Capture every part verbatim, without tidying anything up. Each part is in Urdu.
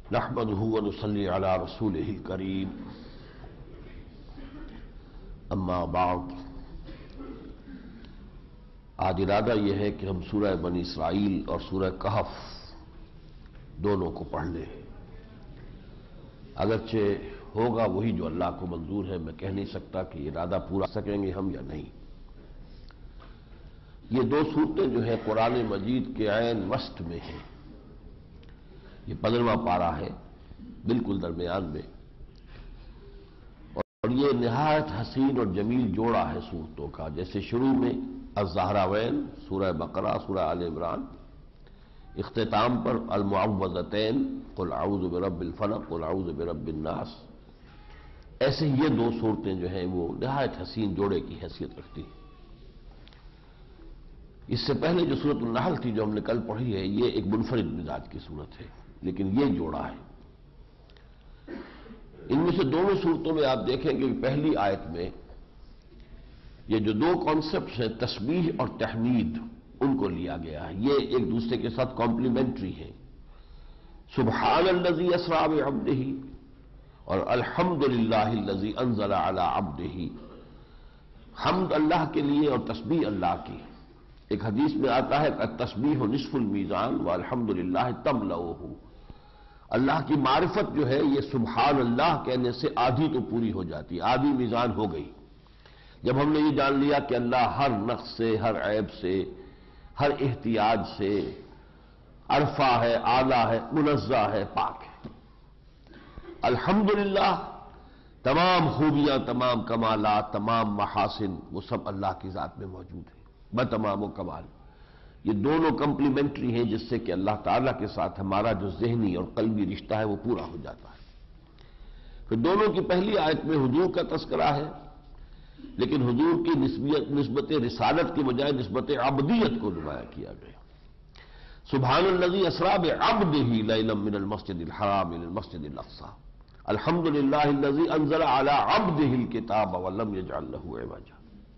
نحمده ونصلي على رسوله الكريم اما بعد۔ آج ارادہ یہ ہے کہ ہم سورہ بنی اسرائیل اور سورہ کہف دونوں کو پڑھ لیں۔ اگرچہ ہوگا وہی جو اللہ کو منظور ہے، میں کہہ نہیں سکتا کہ یہ ارادہ پورا سکیں گے ہم یا نہیں۔ یہ دو صورتیں جو ہے قرآن مجید کے عین وسط میں ہیں۔ یہ پندرہواں پارہ ہے، بالکل درمیان میں، اور یہ نہایت حسین اور جمیل جوڑا ہے صورتوں کا۔ جیسے شروع میں الزہراوین سورہ بقرہ، سورہ آل عمران، اختتام پر المعوذتین قل اعوذ برب الفلق قل اعوذ برب الناس، ایسے ہی یہ دو صورتیں جو ہیں وہ نہایت حسین جوڑے کی حیثیت رکھتی ہیں۔ اس سے پہلے جو سورۃ النحل تھی جو ہم نے کل پڑھی ہے، یہ ایک منفرد مزاج کی صورت ہے، لیکن یہ جوڑا ہے۔ ان میں سے دونوں صورتوں میں آپ دیکھیں کہ پہلی آیت میں یہ جو دو کانسیپٹس ہیں تسبیح اور تحمید، ان کو لیا گیا ہے۔ یہ ایک دوسرے کے ساتھ کمپلیمنٹری ہیں۔ سبحان الذی اسریٰ بعبدہ اور الحمدللہ الذی انزل علی عبدہ، حمد اللہ کے لیے اور تسبیح اللہ کی۔ ایک حدیث میں آتا ہے کہ التسبیح نصف المیزان والحمدللہ تملؤہ، اللہ کی معرفت جو ہے یہ سبحان اللہ کہنے سے آدھی تو پوری ہو جاتی، آدھی میزان ہو گئی۔ جب ہم نے یہ جان لیا کہ اللہ ہر نقص سے، ہر عیب سے، ہر احتیاج سے عرفہ ہے، اعلیٰ ہے، منزہ ہے، پاک ہے۔ الحمدللہ، تمام خوبیاں، تمام کمالات، تمام محاسن وہ سب اللہ کی ذات میں موجود ہیں بتمام و کمال۔ یہ دونوں کمپلیمنٹری ہیں جس سے کہ اللہ تعالیٰ کے ساتھ ہمارا جو ذہنی اور قلبی رشتہ ہے وہ پورا ہو جاتا ہے۔ پھر دونوں کی پہلی آیت میں حضور کا تذکرہ ہے، لیکن حضور کی نسبت نسبت رسالت کی بجائے نسبت عبدیت کو نمایاں کیا گیا۔ سبحان الذی اسریٰ بعبدہ لیلا من المسجد الحرام الى المسجد الاقصی، الحمدللہ الذی انزل علی عبدہ الکتاب ولم یجعل لہ عوجا۔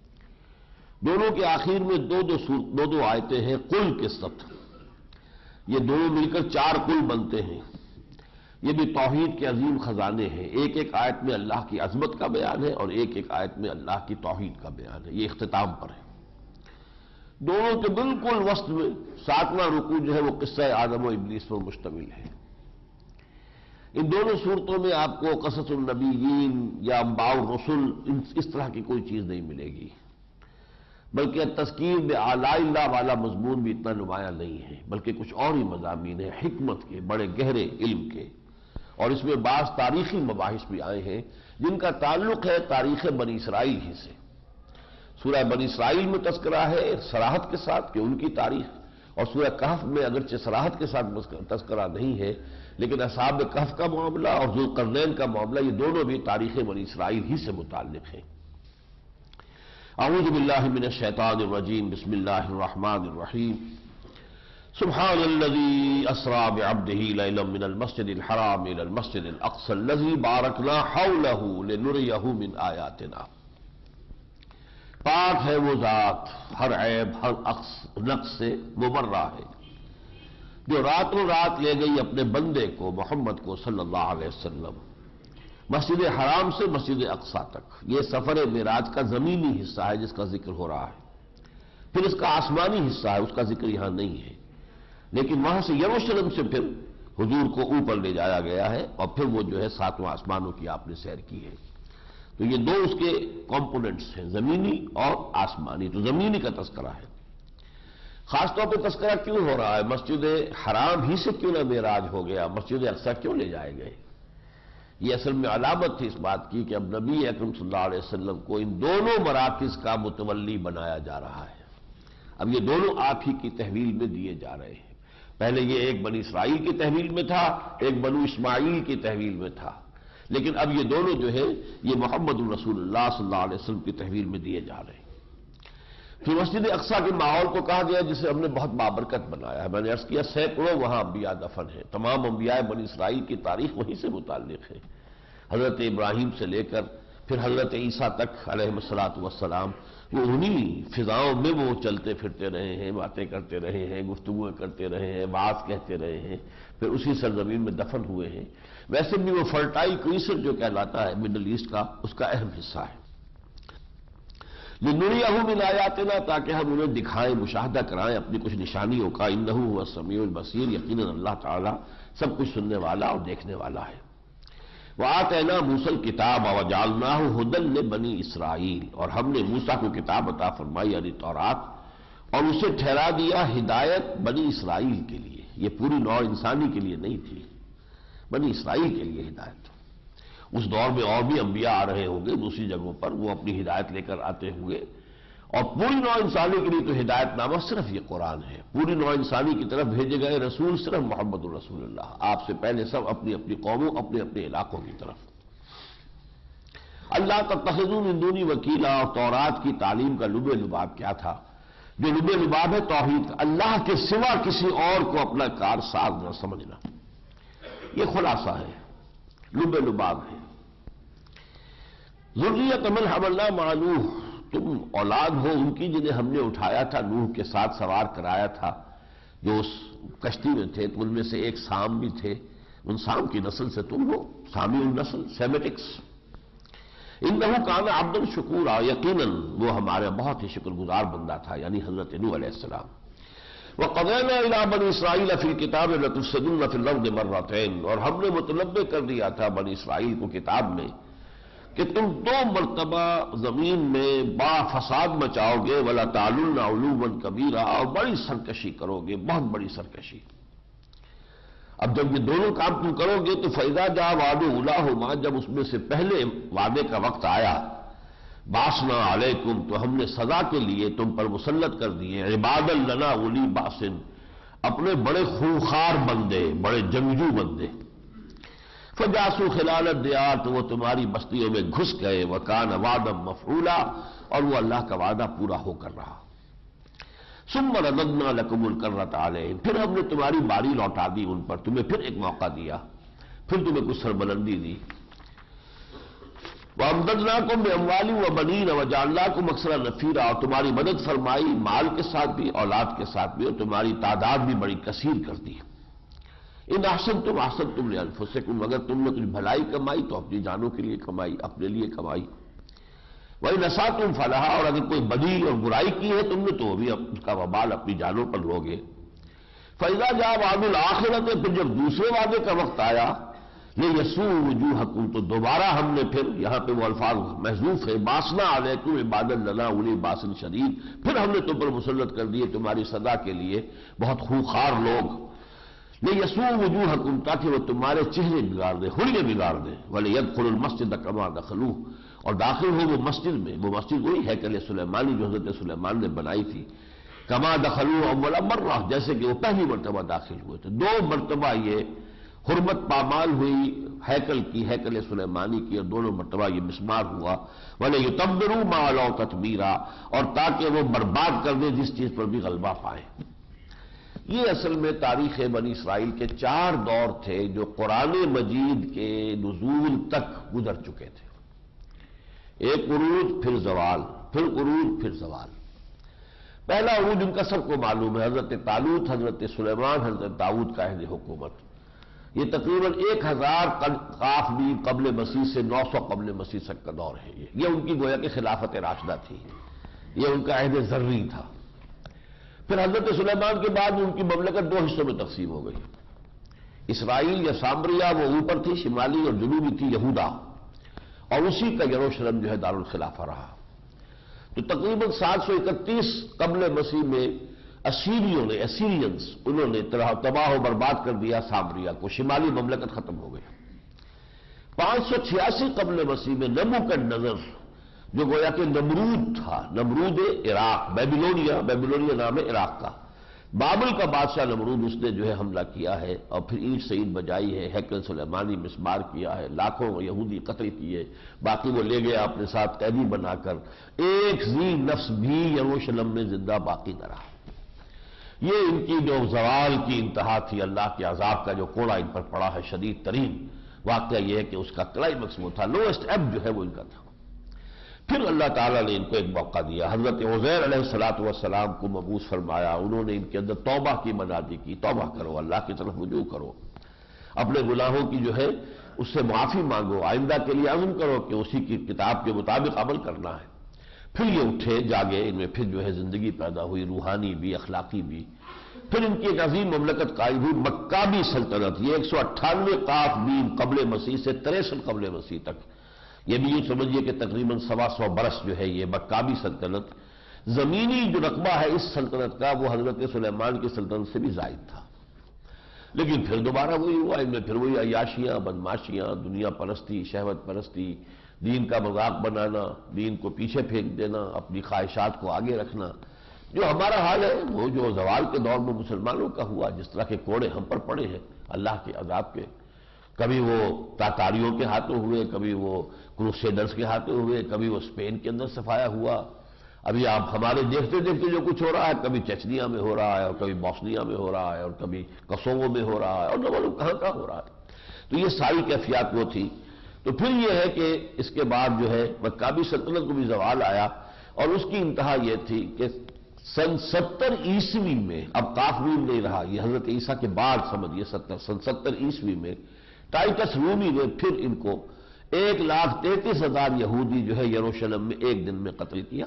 دونوں کے آخر میں دو دو سور دو دو آیتیں ہیں قل کے ساتھ، یہ دونوں مل کر چار قل بنتے ہیں۔ یہ بھی توحید کے عظیم خزانے ہیں۔ ایک ایک آیت میں اللہ کی عظمت کا بیان ہے اور ایک ایک آیت میں اللہ کی توحید کا بیان ہے۔ یہ اختتام پر ہے۔ دونوں کے بالکل وسط میں ساتواں رکوع جو ہے وہ قصہ آدم و ابلیس پر مشتمل ہے۔ ان دونوں صورتوں میں آپ کو قصص النبیین یا انباء الرسل اس طرح کی کوئی چیز نہیں ملے گی، بلکہ تذکیر بآلاء اللہ والا مضمون بھی اتنا نمایاں نہیں ہے، بلکہ کچھ اور ہی مضامین ہیں حکمت کے، بڑے گہرے علم کے، اور اس میں بعض تاریخی مباحث بھی آئے ہیں جن کا تعلق ہے تاریخ بنی اسرائیل ہی سے۔ سورہ بنی اسرائیل میں تذکرہ ہے صراحت کے ساتھ کہ ان کی تاریخ، اور سورہ کہف میں اگرچہ صراحت کے ساتھ تذکرہ نہیں ہے لیکن اصحاب کہف کا معاملہ اور ذوالقرنین کا معاملہ یہ دونوں بھی تاریخ بنی اسرائیل ہی سے متعلق ہیں۔ اعوذ باللہ من الشیطان الرجیم، بسم اللہ الرحمن الرحیم۔ سبحان الذی اسریٰ بعبدہ لیلا من المسجد الحرام الى المسجد الاقصی الذی بارکنا حولہ لنریہ من آیاتنا۔ پاک ہے وہ ذات، ہر عیب، ہر نقص سے مبرہ ہے، جو راتوں رات لے گئی اپنے بندے کو محمد کو صلی اللہ علیہ وسلم مسجد حرام سے مسجد اقصی تک۔ یہ سفر معراج کا زمینی حصہ ہے جس کا ذکر ہو رہا ہے، پھر اس کا آسمانی حصہ ہے، اس کا ذکر یہاں نہیں ہے، لیکن وہاں سے یروشلم سے پھر حضور کو اوپر لے جایا گیا ہے اور پھر وہ جو ہے ساتواں آسمانوں کی آپ نے سیر کی ہے۔ تو یہ دو اس کے کمپوننٹس ہیں، زمینی اور آسمانی۔ تو زمینی کا تذکرہ ہے، خاص طور پہ تذکرہ کیوں ہو رہا ہے؟ مسجد حرام ہی سے کیوں نہ معراج ہو گیا، مسجد اقصی کیوں لے جائے گئے؟ یہ اصل میں علامت تھی اس بات کی کہ اب نبی اکرم صلی اللہ علیہ وسلم کو ان دونوں مراکز کا متولی بنایا جا رہا ہے۔ اب یہ دونوں آپ ہی کی تحویل میں دیے جا رہے ہیں۔ پہلے یہ ایک بنی اسرائیل کی تحویل میں تھا، ایک بنو اسماعیل کی تحویل میں تھا، لیکن اب یہ دونوں جو ہے یہ محمد الرسول اللہ صلی اللہ علیہ وسلم کی تحویل میں دیے جا رہے ہیں۔ پھر مسجد اقصی کے ماحول کو کہا گیا جسے ہم نے بہت بابرکت بنایا ہے۔ میں نے عرض کیا سینکڑوں وہاں انبیاء دفن ہیں، تمام انبیاء بنی اسرائیل کی تاریخ وہیں سے متعلق ہے، حضرت ابراہیم سے لے کر پھر حضرت عیسیٰ تک علیہ الصلوۃ والسلام، وہ انہی فضاؤں میں وہ چلتے پھرتے رہے ہیں، باتیں کرتے رہے ہیں، گفتگویں کرتے رہے ہیں، بات کہتے رہے ہیں، پھر اسی سرزمین میں دفن ہوئے ہیں۔ ویسے بھی وہ فرٹائل کوئسر جو کہلاتا ہے مڈل ایسٹ کا، اس کا اہم حصہ ہے۔ لِنُرِيَهُ مِنْ آيَاتِنَا، تاکہ ہم انہیں دکھائیں، مشاہدہ کرائیں اپنی کچھ نشانیوں کا۔ إِنَّهُ هُوَ السَّمِيعُ الْبَصِيرُ، یقیناً اللہ تعالیٰ سب کچھ سننے والا اور دیکھنے والا ہے۔ وَآتَيْنَا مُوسَى الْكِتَابَ وَجَعَلْنَاهُ هُدًى لِبَنِي إِسْرَائِيلَ، اور ہم نے موسیٰ کو کتاب عطا فرمائی یعنی تورات، اور اسے ٹھہرا دیا ہدایت بنی اسرائیل کے لیے۔ یہ پوری نوع انسانی کے لیے نہیں تھی، بنی اسرائیل کے لیے ہدایت۔ اس دور میں اور بھی انبیاء آ رہے ہوں گے دوسری جگہوں پر، وہ اپنی ہدایت لے کر آتے ہوں گے، اور پوری نوع انسانی کے لیے تو ہدایت نامہ صرف یہ قرآن ہے۔ پوری نوع انسانی کی طرف بھیجے گئے رسول صرف محمد الرسول اللہ، آپ سے پہلے سب اپنی اپنی قوموں، اپنے اپنے علاقوں کی طرف۔ اللہ تتخذوا من دونی وکیلا، اور تورات کی تعلیم کا لب لباب کیا تھا؟ جو لب لباب ہے توحید، اللہ کے سوا کسی اور کو اپنا کار ساز نہ سمجھنا، یہ خلاصہ ہے، لب لباب ہے۔ ذریۃ من حملنا مع نوح، تم اولاد ہو ان کی جنہیں ہم نے اٹھایا تھا نوح کے ساتھ، سوار کرایا تھا جو اس کشتی میں تھے، تو ان میں سے ایک سام بھی تھے، ان سام کی نسل سے تم ہو، سامی النسل، سیمیٹکس۔ انہ کان عبدا شکورا، یقیناً وہ ہمارا بہت ہی شکر گزار بندہ تھا، یعنی حضرت نوح علیہ السلام۔ وَقَضَيْنَا إِلَىٰ بَنِي إِسْرَائِيلَ فِي الْكِتَابِ لَتُفْسِدُنَّ فِي الْأَرْضِ مَرَّتَيْنِ، اور ہم نے متنبع کر دیا تھا بنی اسرائیل کو کتاب میں کہ تم دو مرتبہ زمین میں با فساد مچاؤ گے، وَلَا تَعْلُنَّ عُلُوًّا كَبِيرًا، اور بڑی سرکشی کرو گے، بہت بڑی سرکشی۔ اب جب یہ دونوں کام تم کرو گے تو فَإِذَا جَاءَ وَعْدُ أُولَاهُمَا، جب اس میں سے پہلے وعدے کا وقت آیا، بَعَثْنَا عَلَيْكُمْ، تو ہم نے سزا کے لیے تم پر مسلط کر دیے، عِبَادًا لَنَا أُولِي بَأْسٍ، اپنے بڑے خونخوار بندے، بڑے جنگجو بندے۔ فَجَاسُوا خِلَالَ الدِّيَارِ، تو وہ تمہاری بستیوں میں گھس گئے، وَكَانَ وَعْدًا مَفْعُولًا، اور وہ اللہ کا وعدہ پورا ہو کر رہا۔ ثُمَّ رَدَدْنَا لَكُمُ الْكَرَّةَ عَلَيْهِمْ، پھر ہم نے تمہاری باری لوٹا دی ان پر، تمہیں پھر ایک موقع دیا، پھر تمہیں کچھ سربلندی دی۔ وَأَمْدَدْنَاكُمْ بِأَمْوَالٍ وَبَنِينَ وَجَعَلْنَاكُمْ أَكْثَرَ نَفِيرًا، اور تمہاری مدد فرمائی مال کے ساتھ بھی، اولاد کے ساتھ بھی، اور تمہاری تعداد بھی بڑی کثیر کر دی۔ ان احسنتم احسنتم لانفسکم، اگر تم نے کچھ بھلائی کمائی تو اپنی جانوں کے لیے کمائی، اپنے لیے کمائی۔ وَإِنْ أَسَأْتُمْ فَلَهَا، اور اگر کوئی بدی اور برائی کی ہے تم نے تو بھی اس کا وبال اپنی جانوں پر لوگے۔ فَإِذَا جَاءَ وَعْدُ الْآخِرَةِ، پھر جب دوسرے وعدے کا وقت آیا، لِيَسُوءُ وُجُوهَكُمْ، تو دوبارہ ہم نے پھر، یہاں پہ وہ الفاظ محذوف ہے، بَعَثْنَا عَلَيْكُمْ عِبَادًا لَنَا أُولِي بَأْسٍ شَدِيدٍ، پھر ہم نے تم پر مسلط کر دیے تمہاری سزا کے لیے بہت خونخوار لوگ۔ لِيَسُوءُ وُجُوهَكُمْ، تاکہ وہ تمہارے چہرے بگاڑ دیں، حلیے بگاڑ دیں۔ وَلِيَدْخُلُوا الْمَسْجِدَ كَمَا دَخَلُوهُ، اور داخل ہو وہ مسجد میں، وہ مسجد وہی ہیکل سلیمانی جو حضرت سلیمان نے بنائی تھی، کما دخلوا اول مرہ، جیسے کہ وہ پہلی مرتبہ داخل ہوئے تھے۔ دو مرتبہ یہ حرمت پامال ہوئی ہیکل کی، ہیکل سلیمانی کی، اور دونوں مرتبہ یہ مسمار ہوا۔ وَلِيُتَبِّرُوا مَا عَلَوْا تَتْبِيرًا، اور تاکہ وہ برباد کر دیں جس چیز پر بھی غلبہ پائیں۔ یہ اصل میں تاریخ بنی اسرائیل کے چار دور تھے جو قرآن مجید کے نزول تک گزر چکے تھے۔ ایک عروج، پھر زوال، پھر عروج، پھر زوال۔ پہلا عروج ان کا سب کو معلوم ہے، حضرت طالوت، حضرت سلیمان، حضرت داؤد کا عہد حکومت۔ یہ تقریباً ایک ہزار قافلی قبل مسیح سے نو سو قبل مسیح تک کا دور ہے۔ یہ ان کی گویا کہ خلافت راشدہ تھی، یہ ان کا عہد ذری تھا۔ پھر حضرت سلیمان کے بعد ان کی مملکت دو حصوں میں تقسیم ہو گئی، اسرائیل یا سامریا وہ اوپر تھی شمالی، اور جنوبی تھی یہودا، اور اسی کا یروشلم جو ہے دارالخلافہ رہا۔ تو تقریباً سات سو اکتیس قبل مسیح میں اسیریوں نے اسیرینز انہوں نے تباہ و برباد کر دیا سامریا کو، شمالی مملکت ختم ہو گئی۔ پانچ سو چھیاسی قبل مسیح میں نبوکڈنیزر جو گویا کہ نمرود تھا، نمرود عراق، بیبیلونیا، بیبیلونیا نام ہے عراق کا، بابل کا بادشاہ نمرود، اس نے جو ہے حملہ کیا ہے، اور پھر اینٹ سعید بجائی ہے، ہیکل سلیمانی مسمار کیا ہے، لاکھوں یہودی قتل کیے، باقی وہ لے گیا اپنے ساتھ قیدی بنا کر، ایک ذی نفس بھی یروشلم میں زندہ باقی نہ رہا۔ یہ ان کی جو زوال کی انتہا تھی، اللہ کے عذاب کا جو کوڑا ان پر پڑا ہے شدید ترین، واقعہ یہ ہے کہ اس کا کلائمیکس وہ تھا، لوسٹ ایب جو ہے وہ ان کا تھا۔ پھر اللہ تعالیٰ نے ان کو ایک موقع دیا، حضرت عزیر علیہ الصلوۃ والسلام کو مبعوث فرمایا، انہوں نے ان کے اندر توبہ کی منادی کی، توبہ کرو، اللہ کی طرف رجوع کرو، اپنے گناہوں کی جو ہے اس سے معافی مانگو، آئندہ کے لیے عزم کرو کہ اسی کی کتاب کے مطابق عمل کرنا ہے۔ پھر یہ اٹھے جاگے، ان میں پھر جو ہے زندگی پیدا ہوئی، روحانی بھی اخلاقی بھی۔ پھر ان کی ایک عظیم مملکت قائم ہوئی، مکابی سلطنت، یہ ایک سو اٹھانوے قاف بین قبل مسیح سے تریسٹھ قبل مسیح تک، یہ بھی یہ سمجھیے کہ تقریباً سوا سو برس جو ہے یہ مکابی سلطنت، زمینی جو رقبہ ہے اس سلطنت کا وہ حضرت سلیمان کی سلطنت سے بھی زائد تھا۔ لیکن پھر دوبارہ وہی ہوا، ان میں پھر وہی عیاشیاں، بدماشیاں، دنیا پرستی، شہوت پرستی، دین کا مذاق بنانا، دین کو پیچھے پھینک دینا، اپنی خواہشات کو آگے رکھنا، جو ہمارا حال ہے وہ جو زوال کے دور میں مسلمانوں کا ہوا، جس طرح کے کوڑے ہم پر پڑے ہیں اللہ کے عذاب کے، کبھی وہ تاتاریوں کے ہاتھوں ہوئے، کبھی وہ کروسیڈرز کے ہاتھوں ہوئے، کبھی وہ اسپین کے اندر صفایا ہوا، ابھی آپ ہمارے دیکھتے دیکھتے جو کچھ ہو رہا ہے، کبھی چچنیا میں ہو رہا ہے، اور کبھی بوسنیا میں ہو رہا ہے، اور کبھی کسووو میں ہو رہا ہے، اور نہ معلوم کہاں کہاں ہو رہا ہے۔ تو یہ ساری کیفیات وہ تھی۔ تو پھر یہ ہے کہ اس کے بعد جو ہے مکابی سلطنت کو بھی زوال آیا، اور اس کی انتہا یہ تھی کہ سن ستر عیسوی میں، اب کافرین نہیں رہا، یہ حضرت عیسیٰ کے بعد سمجھیے ستر سن ستر عیسوی میں ٹائٹس رومی نے پھر ان کو ایک لاکھ تینتیس ہزار یہودی جو ہے یروشلم میں ایک دن میں قتل کیا،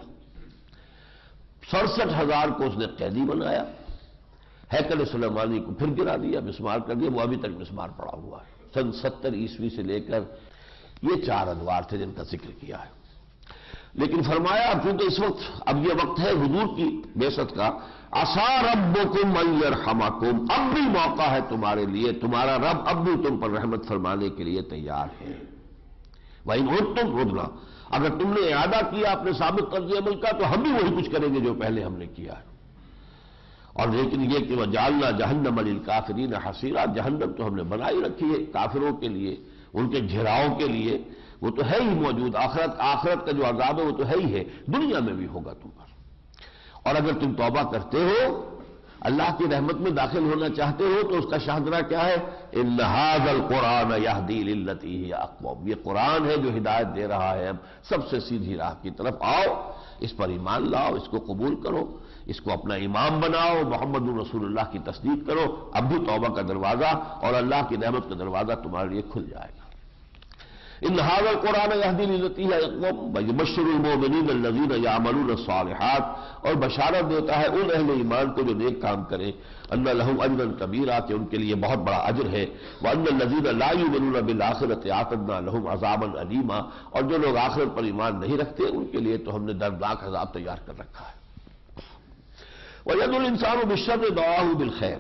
سڑسٹھ ہزار کو اس نے قیدی بنایا، ہیکل سلیمانی کو پھر گرا دیا، مسمار کر دیا، وہ ابھی تک مسمار پڑا ہوا ہے۔ سن ستر عیسوی سے لے کر یہ چار ادوار تھے جن کا ذکر کیا ہے۔ لیکن فرمایا اب چونکہ اس وقت اب یہ وقت ہے حضور کی بعثت کا، عَسَىٰ رَبُّكُمْ أَن يَرْحَمَكُمْ، اب بھی موقع ہے تمہارے لیے، تمہارا رب اب بھی تم پر رحمت فرمانے کے لیے تیار ہے۔ وَإِنْ عُدْتُمْ عُدْنَا، اگر تم نے اعادہ کیا اپنے ثابت طرز عمل کا تو ہم بھی وہی کچھ کریں گے جو پہلے ہم نے کیا ہے۔ اور لیکن یہ کہ وَجَعَلْنَا جَهَنَّمَ لِلْكَافِرِينَ حَصِيرًا، جہنم تو ہم نے بنائی رکھی ہے کافروں کے لیے، ان کے گھیراؤ کے لیے، وہ تو ہے ہی موجود، آخرت آخرت کا جو عذاب ہے وہ تو ہے ہی ہے، دنیا میں بھی ہوگا تم پر۔ اور اگر تم توبہ کرتے ہو، اللہ کی رحمت میں داخل ہونا چاہتے ہو تو اس کا شاہدرہ کیا ہے؟ إِنَّ هَذَا الْقُرْآنَ يَهْدِي لِلَّتِي هِيَ أَقْوَمُ، یہ قرآن ہے جو ہدایت دے رہا ہے سب سے سیدھی راہ کی طرف، آؤ اس پر ایمان لاؤ، اس کو قبول کرو، اس کو اپنا امام بناؤ، محمد رسول اللہ کی تصدیق کرو، اب بھی توبہ کا دروازہ اور اللہ کی رحمت کا دروازہ تمہارے لیے کھل جائے گا۔ ان هذا القرآن يهدي للتي هي اقوم ويبشر المؤمنين الذين يعملون الصالحات، اور بشارت دیتا ہے ان اہل ایمان کو جو نیک کام کریں، ان لهم اجرا کبیرا، کہ ان کے لیے بہت بڑا اجر ہے، وان الذين لا يؤمنون بالآخرة اعتدنا لهم عذابا أليما، اور جو لوگ آخرت پر ایمان نہیں رکھتے ان کے لیے تو ہم نے دردناک عذاب تیار کر رکھا ہے۔ وَيَدْعُو الْإِنسَانُ بِالشَّرِّ دُعَاءَهُ بِالْخَيْرِ،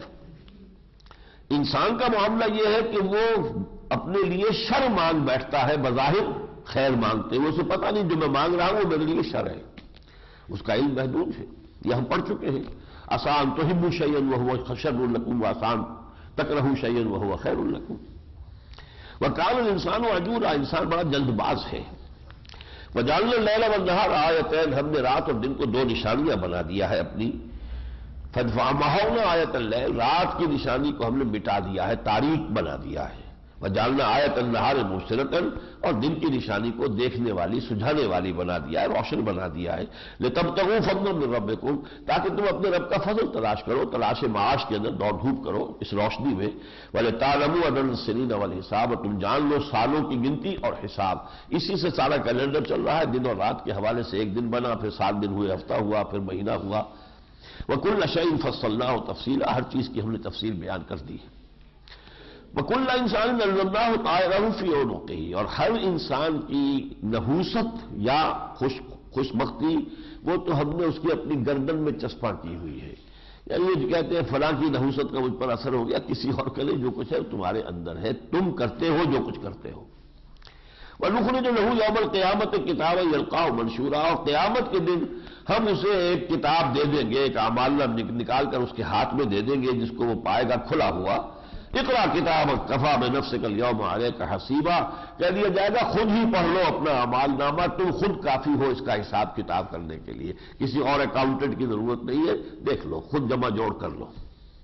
انسان کا معاملہ یہ ہے کہ وہ اپنے لیے شر مانگ بیٹھتا ہے، بظاہر خیر مانگتے ہیں، اسے پتہ نہیں جو میں مانگ رہا ہوں وہ میرے لیے شر ہے، اس کا علم محدود ہے، یہ ہم پڑھ چکے ہیں۔ عَسَىٰ أَن تُحِبُّوا شَيْئًا وَهُوَ شَرٌّ لَكُمْ وَعَسَىٰ أَن تَكْرَهُوا شَيْئًا وَهُوَ خَيْرٌ لَكُمْ وَكَانَ الْإِنسَانُ عَجُولًا، انسان بڑا جلد باز ہے۔ وَجَعَلْنَا اللَّيْلَ وَالنَّهَارَ آیَتَيْنِ، ہم نے رات اور دن کو دو نشانیاں بنا دیا ہے اپنی۔ فَمَحَوْنَا آیَةَ اللَّيْلِ، رات کی نشانی کو ہم نے مٹا دیا ہے، تاریک بنا دیا ہے۔ وَجَعَلْنَا آیَةَ النَّهَارِ مُبْصِرَةً، اور دن کی نشانی کو دیکھنے والی، سجھانے والی بنا دیا ہے، روشن بنا دیا ہے۔ لِتَبْتَغُوا فَضْلًا مِّن رَّبِّكُمْ، تاکہ تم اپنے رب کا فضل تلاش کرو، تلاش معاش کے اندر دوڑ دھوپ کرو اس روشنی میں۔ وَلِتَعْلَمُوا عَدَدَ السِّنِينَ وَالْحِسَابَ، تم جان لو سالوں کی گنتی اور حساب، اسی سے سارا کیلنڈر چل رہا ہے، دن اور رات کے حوالے سے ایک دن بنا، پھر سات دن ہوئے، ہفتہ ہوا، پھر مہینہ ہوا۔ وَكُلَّ شَيْءٍ فَصَّلْنَاهُ تَفْصِيلًا، ہر چیز کی ہم نے تفصیل بیان کر دی ہے۔ وَكُلَّ إِنسَانٍ أَلْزَمْنَاهُ طَائِرَهُ فِي عُنُقِهِ، اور ہر انسان کی نحوست یا خوش خوش بختی وہ تو ہم نے اس کی اپنی گردن میں چسپاں کی ہوئی ہے، یعنی یہ کہتے ہیں فلاں کی نحوست کا مجھ پر اثر ہو گیا، کسی اور کے لیے جو کچھ ہے تمہارے اندر ہے، تم کرتے ہو جو کچھ کرتے ہو۔ وَنُخْرِجُ لَهُ يَوْمَ الْقِيَامَةِ كِتَابًا يَلْقَاهُ مَنشُورًا، اور قیامت کے دن ہم اسے ایک کتاب دے دیں گے، ایک اعمال نامہ نکال کر اس کے ہاتھ میں دے دیں گے جس کو وہ پائے گا کھلا ہوا۔ اقرأ کتابک کفیٰ بنفسک اليوم علیک حسیبا، کہہ دیا جائے گا خود ہی پڑھ لو اپنا اعمال نامہ، تم خود کافی ہو اس کا حساب کتاب کرنے کے لیے، کسی اور اکاؤنٹنٹ کی ضرورت نہیں ہے، دیکھ لو، خود جمع جوڑ کر لو۔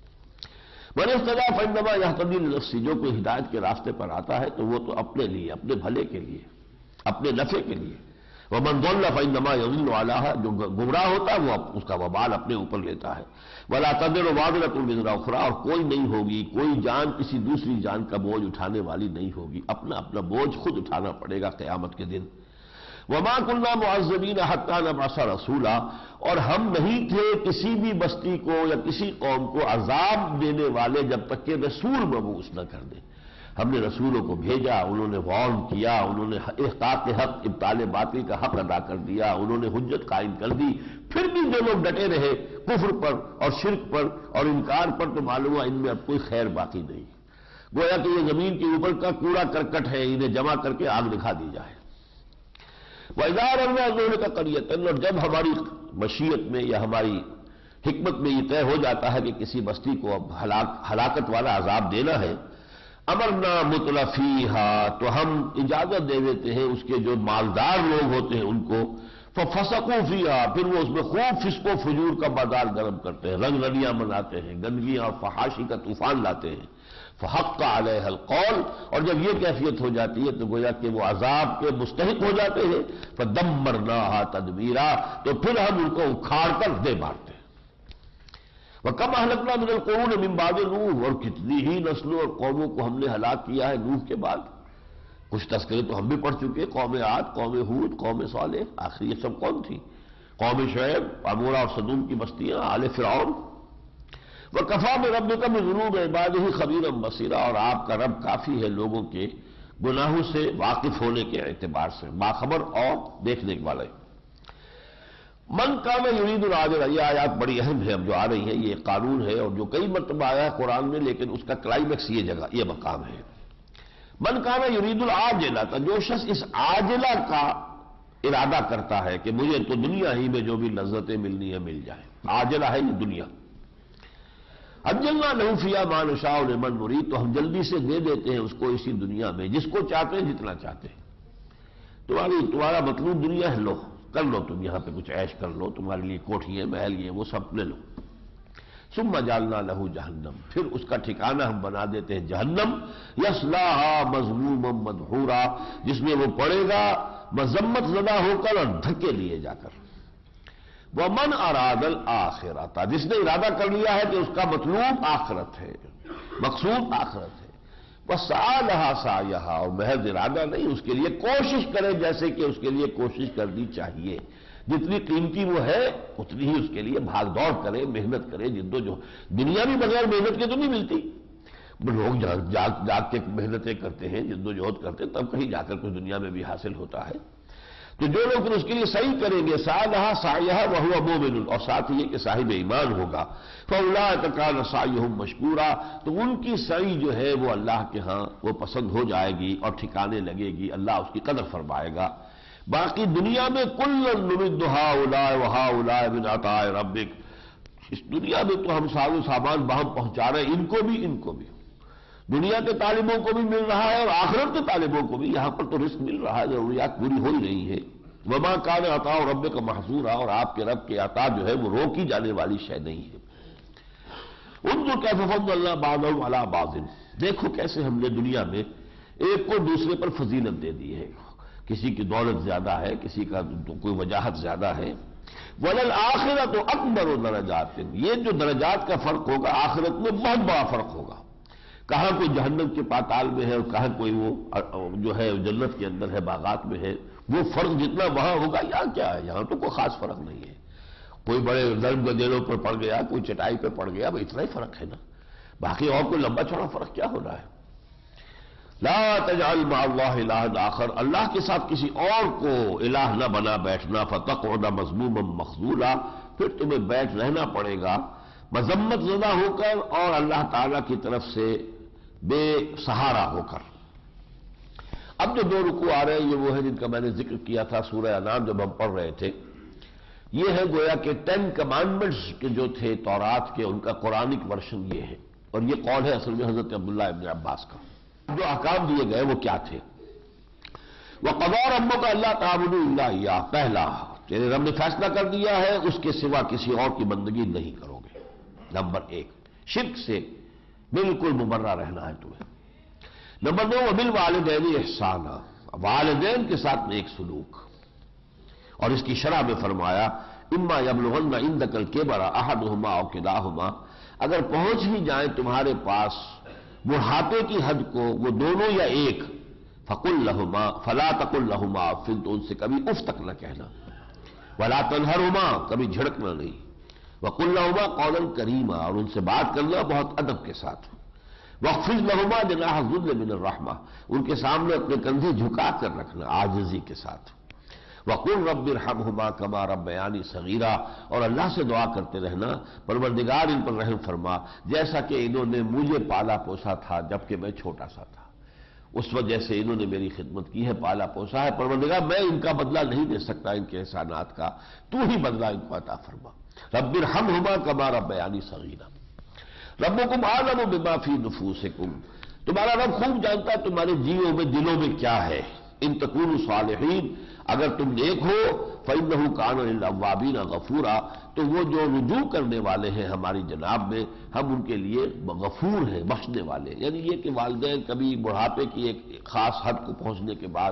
من اهتدى فإنما يهتدي لنفسه، جو کوئی ہدایت کے راستے پر آتا ہے تو وہ تو اپنے لیے، اپنے بھلے کے لیے، اپنے نفع کے لیے۔ ومن ضل فإنما يضل عليها، جو گمراہ ہوتا ہے وہ اس کا وبال اپنے اوپر لیتا ہے۔ ولا تزر وازرة وزر أخرى، اور کوئی نہیں ہوگی، کوئی جان کسی دوسری جان کا بوجھ اٹھانے والی نہیں ہوگی، اپنا اپنا بوجھ خود اٹھانا پڑے گا قیامت کے دن۔ وما كنا معذبين حتى نبعث رسولا، اور ہم نہیں تھے کسی بھی بستی کو یا کسی قوم کو عذاب دینے والے جب تک کہ رسول مبعوث نہ کر دیں۔ ہم نے رسولوں کو بھیجا، انہوں نے وارن کیا، انہوں نے احقاق حق ابطال باطل کا حق ادا کر دیا، انہوں نے حجت قائم کر دی، پھر بھی جو لوگ ڈٹے رہے کفر پر اور شرک پر اور انکار پر، تو معلوم ہوا ان میں اب کوئی خیر باقی نہیں، گویا کہ یہ زمین کے اوپر کا کوڑا کرکٹ ہے، انہیں جمع کر کے آگ دکھا دی جائے۔ وَإِذَا أَرَدْنَا أَن نُهْلِكَ قَرْيَةً، اور جب ہماری مشیت میں یا ہماری حکمت میں یہ طے ہو جاتا ہے کہ کسی بستی کو اب ہلاک ہلاکت والا عذاب دینا ہے، امرنا متلفیہا، تو ہم اجازت دے دیتے ہیں اس کے جو مالدار لوگ ہوتے ہیں ان کو، ففسقوا فیہا، پھر وہ اس میں خوب فسق و فجور کا بازار گرم کرتے ہیں، رنگ رلیاں مناتے ہیں، گندگیاں اور فحاشی کا طوفان لاتے ہیں۔ فحق علیہ القول، اور جب یہ کیفیت ہو جاتی ہے تو گویا کہ وہ عذاب کے مستحق ہو جاتے ہیں، فدمرناہا تدمیرا، تو پھر ہم ان کو اکھاڑ کر دے مارتے ہیں۔ وَكَمْ أَهْلَكْنَا مِنَ الْقُرُونِ مِنْ بَعْدِ نوح، اور کتنی ہی نسلوں اور قوموں کو ہم نے ہلاک کیا ہے نوح کے بعد۔ کچھ تذکرے تو ہم بھی پڑھ چکے، قوم عاد، قوم ہود، قوم صالح، آخر یہ سب کون تھی؟ قوم شعیب، عمورہ اور صدوم کی بستیاں، آل فرعون۔ وَكَفَىٰ بِرَبِّكَ بِذُنُوبِ عِبَادِهِ خَبِيرًا بَصِيرًا، اور آپ کا رب کافی ہے لوگوں کے گناہوں سے واقف ہونے کے اعتبار سے، باخبر اور دیکھنے والے۔ من کان یرید العاجلہ، یہ آیات بڑی اہم ہے اب جو آ رہی ہیں، یہ قانون ہے اور جو کئی مرتبہ آیا ہے قرآن میں، لیکن اس کا کلائمیکس یہ جگہ یہ مقام ہے۔ من کان یرید العاجلہ، جو شخص اس عاجلہ کا ارادہ کرتا ہے کہ مجھے تو دنیا ہی میں جو بھی لذتیں ملنی ہے مل جائیں، عاجلہ ہے یہ دنیا، عجلنا لہ فیہا ما نشاء لمن نرید، تو ہم جلدی سے دے دیتے ہیں اس کو اسی دنیا میں جس کو چاہتے ہیں جتنا چاہتے ہیں۔ تمہاری تمہارا مطلوب دنیا ہے، لو کر لو، تم یہاں پہ کچھ عیش کر لو، تمہارے لیے کوٹھیاں محل یہ وہ سب لے لو۔ ثم جعلنا لہ جہنم، پھر اس کا ٹھکانہ ہم بنا دیتے ہیں جہنم، یصلاھا مذموما مدحورا، جس میں وہ پڑے گا مذمت زدہ ہو کر اور دھکے لیے جا کر۔ وَمَنْ أَرَادَ الْآخِرَةَ، جس نے ارادہ کر لیا ہے کہ اس کا مطلوب آخرت ہے، مقصود آخرت ہے، وَسَعَىٰ لَهَا سَعْيَهَا، اور محض ارادہ نہیں، اس کے لیے کوشش کرے جیسے کہ اس کے لیے کوشش کرنی چاہیے، جتنی قیمتی وہ ہے اتنی ہی اس کے لیے بھاگ دوڑ کرے، محنت کرے، جد و جہد۔ دنیا بھی بغیر محنت کے تو نہیں ملتی، لوگ جاگ جاگ جاگ کے محنتیں کرتے ہیں، جد و جہد کرتے ہیں، تب کہیں جا کر کچھ دنیا میں بھی حاصل ہوتا ہے۔ تو جو لوگ پھر اس کے لیے صحیح کریں گے، سعیھا سعیھا وہو مومن، اور ساتھ یہ کہ صاحب ایمان ہوگا، فاولئک کان سعیھم مشکورا، تو ان کی سعی جو ہے وہ اللہ کے ہاں وہ پسند ہو جائے گی اور ٹھکانے لگے گی، اللہ اس کی قدر فرمائے گا۔ باقی دنیا میں کلا نمد ہؤلاء وہؤلاء من عطاء ربک، اس دنیا میں تو ہم ساز و سامان باہم پہنچا رہے ہیں، ان کو بھی ان کو بھی، دنیا کے طالبوں کو بھی مل رہا ہے اور آخرت کے طالبوں کو بھی، یہاں پر تو رزق مل رہا ہے، ضروریات پوری ہو ہی رہی ہے۔ وما کان عطاء ربک محظورا، اور آپ کے رب کے عطا جو ہے وہ روکی جانے والی شے نہیں ہے۔ انظر کیف فضلنا بعضهم علی بعض، دیکھو کیسے ہم نے دنیا میں ایک کو دوسرے پر فضیلت دے دی ہے، کسی کی دولت زیادہ ہے، کسی کا کوئی وجاہت زیادہ ہے۔ وللآخرۃ اکبر درجات، یہ جو درجات کا فرق ہوگا آخرت میں بہت بڑا فرق ہوگا، کہاں کوئی جہنم کے پاتال میں ہے اور کہاں کوئی وہ جو ہے جنت کے اندر ہے، باغات میں ہے، وہ فرق جتنا وہاں ہوگا یہاں کیا ہے، یہاں تو کوئی خاص فرق نہیں ہے، کوئی بڑے نرم گدیلوں پر پڑ گیا، کوئی چٹائی پہ پڑ گیا، بھائی اتنا ہی فرق ہے نا، باقی اور کوئی لمبا چوڑا فرق کیا ہو رہا ہے۔ لا تجعل مع اللہ الہ آخر، اللہ کے ساتھ کسی اور کو الہ نہ بنا بیٹھنا، فتقعد مذموما مخذولا، پھر تمہیں بیٹھ رہنا پڑے گا مذمت زدہ ہو کر اور اللہ تعالیٰ کی طرف سے بے سہارا ہو کر۔ اب جو دو رکوع آ رہے ہیں یہ وہ ہے جن کا میں نے ذکر کیا تھا سورہ انعام جب ہم پڑھ رہے تھے، یہ ہے گویا کہ ٹین کمانڈمنٹس کے جو تھے تورات کے، ان کا قرآنک ورژن یہ ہے، اور یہ قول ہے اصل میں حضرت عبداللہ ابن عباس کا۔ جو احکام دیے گئے وہ کیا تھے؟ وَقَضَىٰ رَبُّكَ أَلَّا تَعْبُدُوا إِلَّا إِيَّاهُ، پہلا تیرے رب نے فیصلہ کر دیا ہے اس کے سوا کسی اور کی بندگی نہیں کرو گے، نمبر ایک، شرک سے بالکل مبرہ رہنا ہے تمہیں۔ نمبر دو، وَبِالْوَالِدَيْنِ إِحْسَانًا، والدین کے ساتھ نیک سلوک۔ اور اس کی شرح میں فرمایا اما یبلغن عندک الکبر احدہما او کلاہما، اگر پہنچ ہی جائیں تمہارے پاس بڑھاپے کی حد کو وہ دونوں یا ایک، فقل لہما فلا تقل لہما اف، تو ان سے کبھی اف تک نہ کہنا، ولا تنہرہما، کبھی جھڑکنا نہیں، وقل لہما قولا کریما، اور ان سے بات کرنا بہت ادب کے ساتھ، واخفض لہما جناح الذل من الرحمہ، ان کے سامنے اپنے کندھے جھکا کر رکھنا عاجزی کے ساتھ، وقل رب ارحمہما کما ربیانی صغیرا، اور اللہ سے دعا کرتے رہنا پروردگار ان پر رحم فرما جیسا کہ انہوں نے مجھے پالا پوسا تھا جبکہ میں چھوٹا سا تھا، اس وجہ سے انہوں نے میری خدمت کی ہے، پالا پوسا ہے، پروردگار میں ان کا بدلہ نہیں دے سکتا ان کے احسانات کا، تو ہی بدلہ ان کو عطا فرما، رب ارحمہما کما ربیانی صغیرا، ربکم اعلم بما فی نفوسکم، تمہارا رب خوب جانتا ہے تمہارے جیوں میں دلوں میں کیا ہے، ان تکونوا صالحین، اگر تم نیک ہو فإنہ کان للأوابین غفورا، تو وہ جو رجوع کرنے والے ہیں ہماری جناب میں ہم ان کے لیے غفور ہیں، بخشنے والے، یعنی یہ کہ والدین کبھی بڑھاپے کی ایک خاص حد کو پہنچنے کے بعد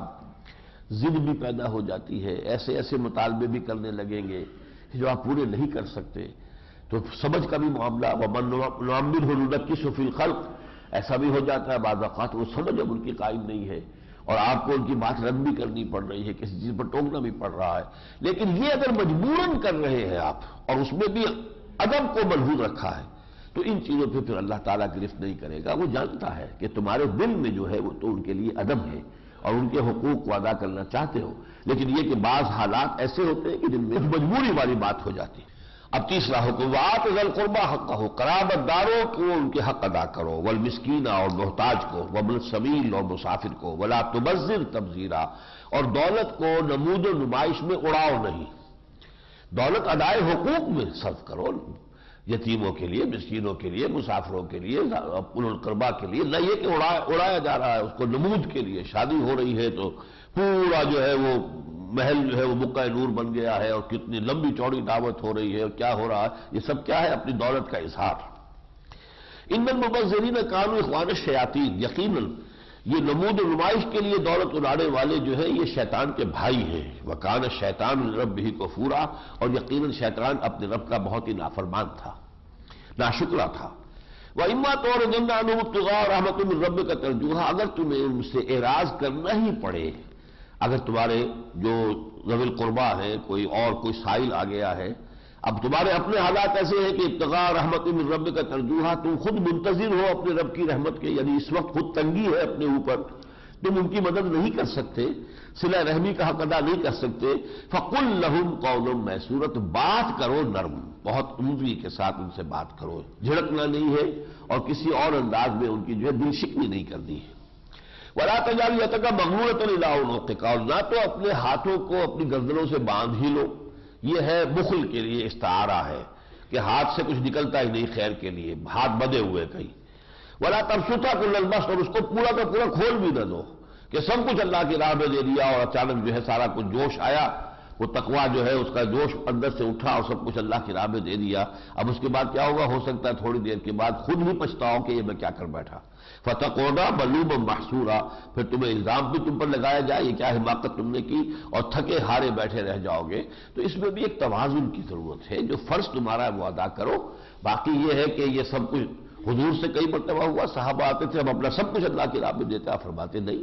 ضد بھی پیدا ہو جاتی ہے، ایسے ایسے مطالبے بھی کرنے لگیں گے جو آپ پورے نہیں کر سکتے، تو سمجھ کا بھی معاملہ، وَمَن نُعَمِّرْهُ نُنَكِّسُهُ فِي الْخَلْقِ، ایسا بھی ہو جاتا ہے بعض اوقات وہ سمجھ اب ان کی قائم نہیں ہے اور آپ کو ان کی بات رد بھی کرنی پڑ رہی ہے، کسی چیز پر ٹوکنا بھی پڑ رہا ہے، لیکن یہ اگر مجبوراً کر رہے ہیں آپ اور اس میں بھی ادب کو ملحوظ رکھا ہے تو ان چیزوں پہ پھر اللہ تعالیٰ گرفت نہیں کرے گا، وہ جانتا ہے کہ تمہارے دل میں جو ہے وہ تو ان کے لیے ادب ہے اور ان کے حقوق کو ادا کرنا چاہتے ہو، لیکن یہ کہ بعض حالات ایسے ہوتے ہیں کہ جن میں مجبوری والی بات ہو جاتی ہے۔ اب تیسرا حکم وآت ذی القربى حقہ، قرابت داروں کو ان کے حق ادا کرو، والمسکین اور محتاج کو، وابن السبیل اور مسافر کو، ولا تبذر تبذیرا، اور دولت کو نمود و نمائش میں اڑاؤ نہیں، دولت ادائے حقوق میں صرف کرو، یتیموں کے لیے، مسکینوں کے لیے، مسافروں کے لیے، اولو القربہ کے لیے، نہ یہ کہ اڑایا اڑایا جا رہا ہے اس کو نمود کے لیے، شادی ہو رہی ہے تو پورا جو ہے وہ محل جو ہے وہ بقع نور بن گیا ہے اور کتنی لمبی چوڑی دعوت ہو رہی ہے اور کیا ہو رہا ہے، یہ سب کیا ہے؟ اپنی دولت کا اظہار۔ ان المبذرین کانوا اخوان الشیاطین، یقیناً یہ نمود و نمائش کے لیے دولت اڑانے والے جو ہیں یہ شیطان کے بھائی ہیں، وکان الشیطان لربہ کفورا، اور یقیناً شیطان اپنے رب کا بہت ہی نافرمان تھا، ناشکرا تھا۔ وَإِمَّا تُعْرِضَنَّ عَنْهُمُ ابْتِغَاءَ رَحْمَةٍ مِّن رَّبِّكَ تَرْجُوهَا، اگر تمہیں ان سے اعراض کرنا ہی پڑے، اگر تمہارے جو ذوی القربہ ہیں کوئی اور کوئی سائل آ گیا ہے، اب تمہارے اپنے حالات ایسے ہیں کہ ابتغاء رحمت من ربک ترجوہا، تم خود منتظر ہو اپنے رب کی رحمت کے، یعنی اس وقت خود تنگی ہے اپنے اوپر، تم ان کی مدد نہیں کر سکتے، صلہ رحمی کا حق ادا نہیں کر سکتے، فقل لہم قولا میسورا، بات کرو نرم، بہت عمدگی کے ساتھ ان سے بات کرو، جھڑکنا نہیں ہے اور کسی اور انداز میں ان کی جو ہے دل شکنی نہیں کرنی ہے۔ وَلَا تَجْعَلْ يَدَكَ مَغْلُولَةً إِلَىٰ عُنُقِكَ، اور نہ تو اپنے ہاتھوں کو اپنی گردنوں سے باندھ ہی لو، یہ ہے بخل کے لیے استعارہ ہے کہ ہاتھ سے کچھ نکلتا ہی نہیں خیر کے لیے، ہاتھ بدے ہوئے کہیں۔ وَلَا تَبْسُطْهَا كُلَّ الْبَسْطِ، اور اس کو پورا کا پورا کھول بھی نہ دو کہ سب کچھ اللہ کی راہ میں دے دیا اور اچانک جو ہے سارا کچھ جوش آیا، وہ تقویٰ جو ہے اس کا جوش اندر سے اٹھا اور سب کچھ اللہ کی راہ میں دے دیا، اب اس کے بعد کیا ہوگا؟ ہو سکتا ہے تھوڑی دیر کے بعد خود ہی پچھتاؤ کہ یہ میں کیا کر بیٹھا، فَتَقْعُدَ مَلُومًا مَحْسُورًا، پھر تمہیں الزام بھی تم پر لگایا جائے یہ کیا حماقت تم نے کی، اور تھکے ہارے بیٹھے رہ جاؤ گے۔ تو اس میں بھی ایک توازن کی ضرورت ہے، جو فرض تمہارا ہے وہ ادا کرو، باقی یہ ہے کہ یہ سب کچھ حضور سے کئی مرتبہ ہوا، صحابہ آتے تھے ہم اپنا سب کچھ اللہ کی راہ میں دیتے، آپ فرماتے نہیں،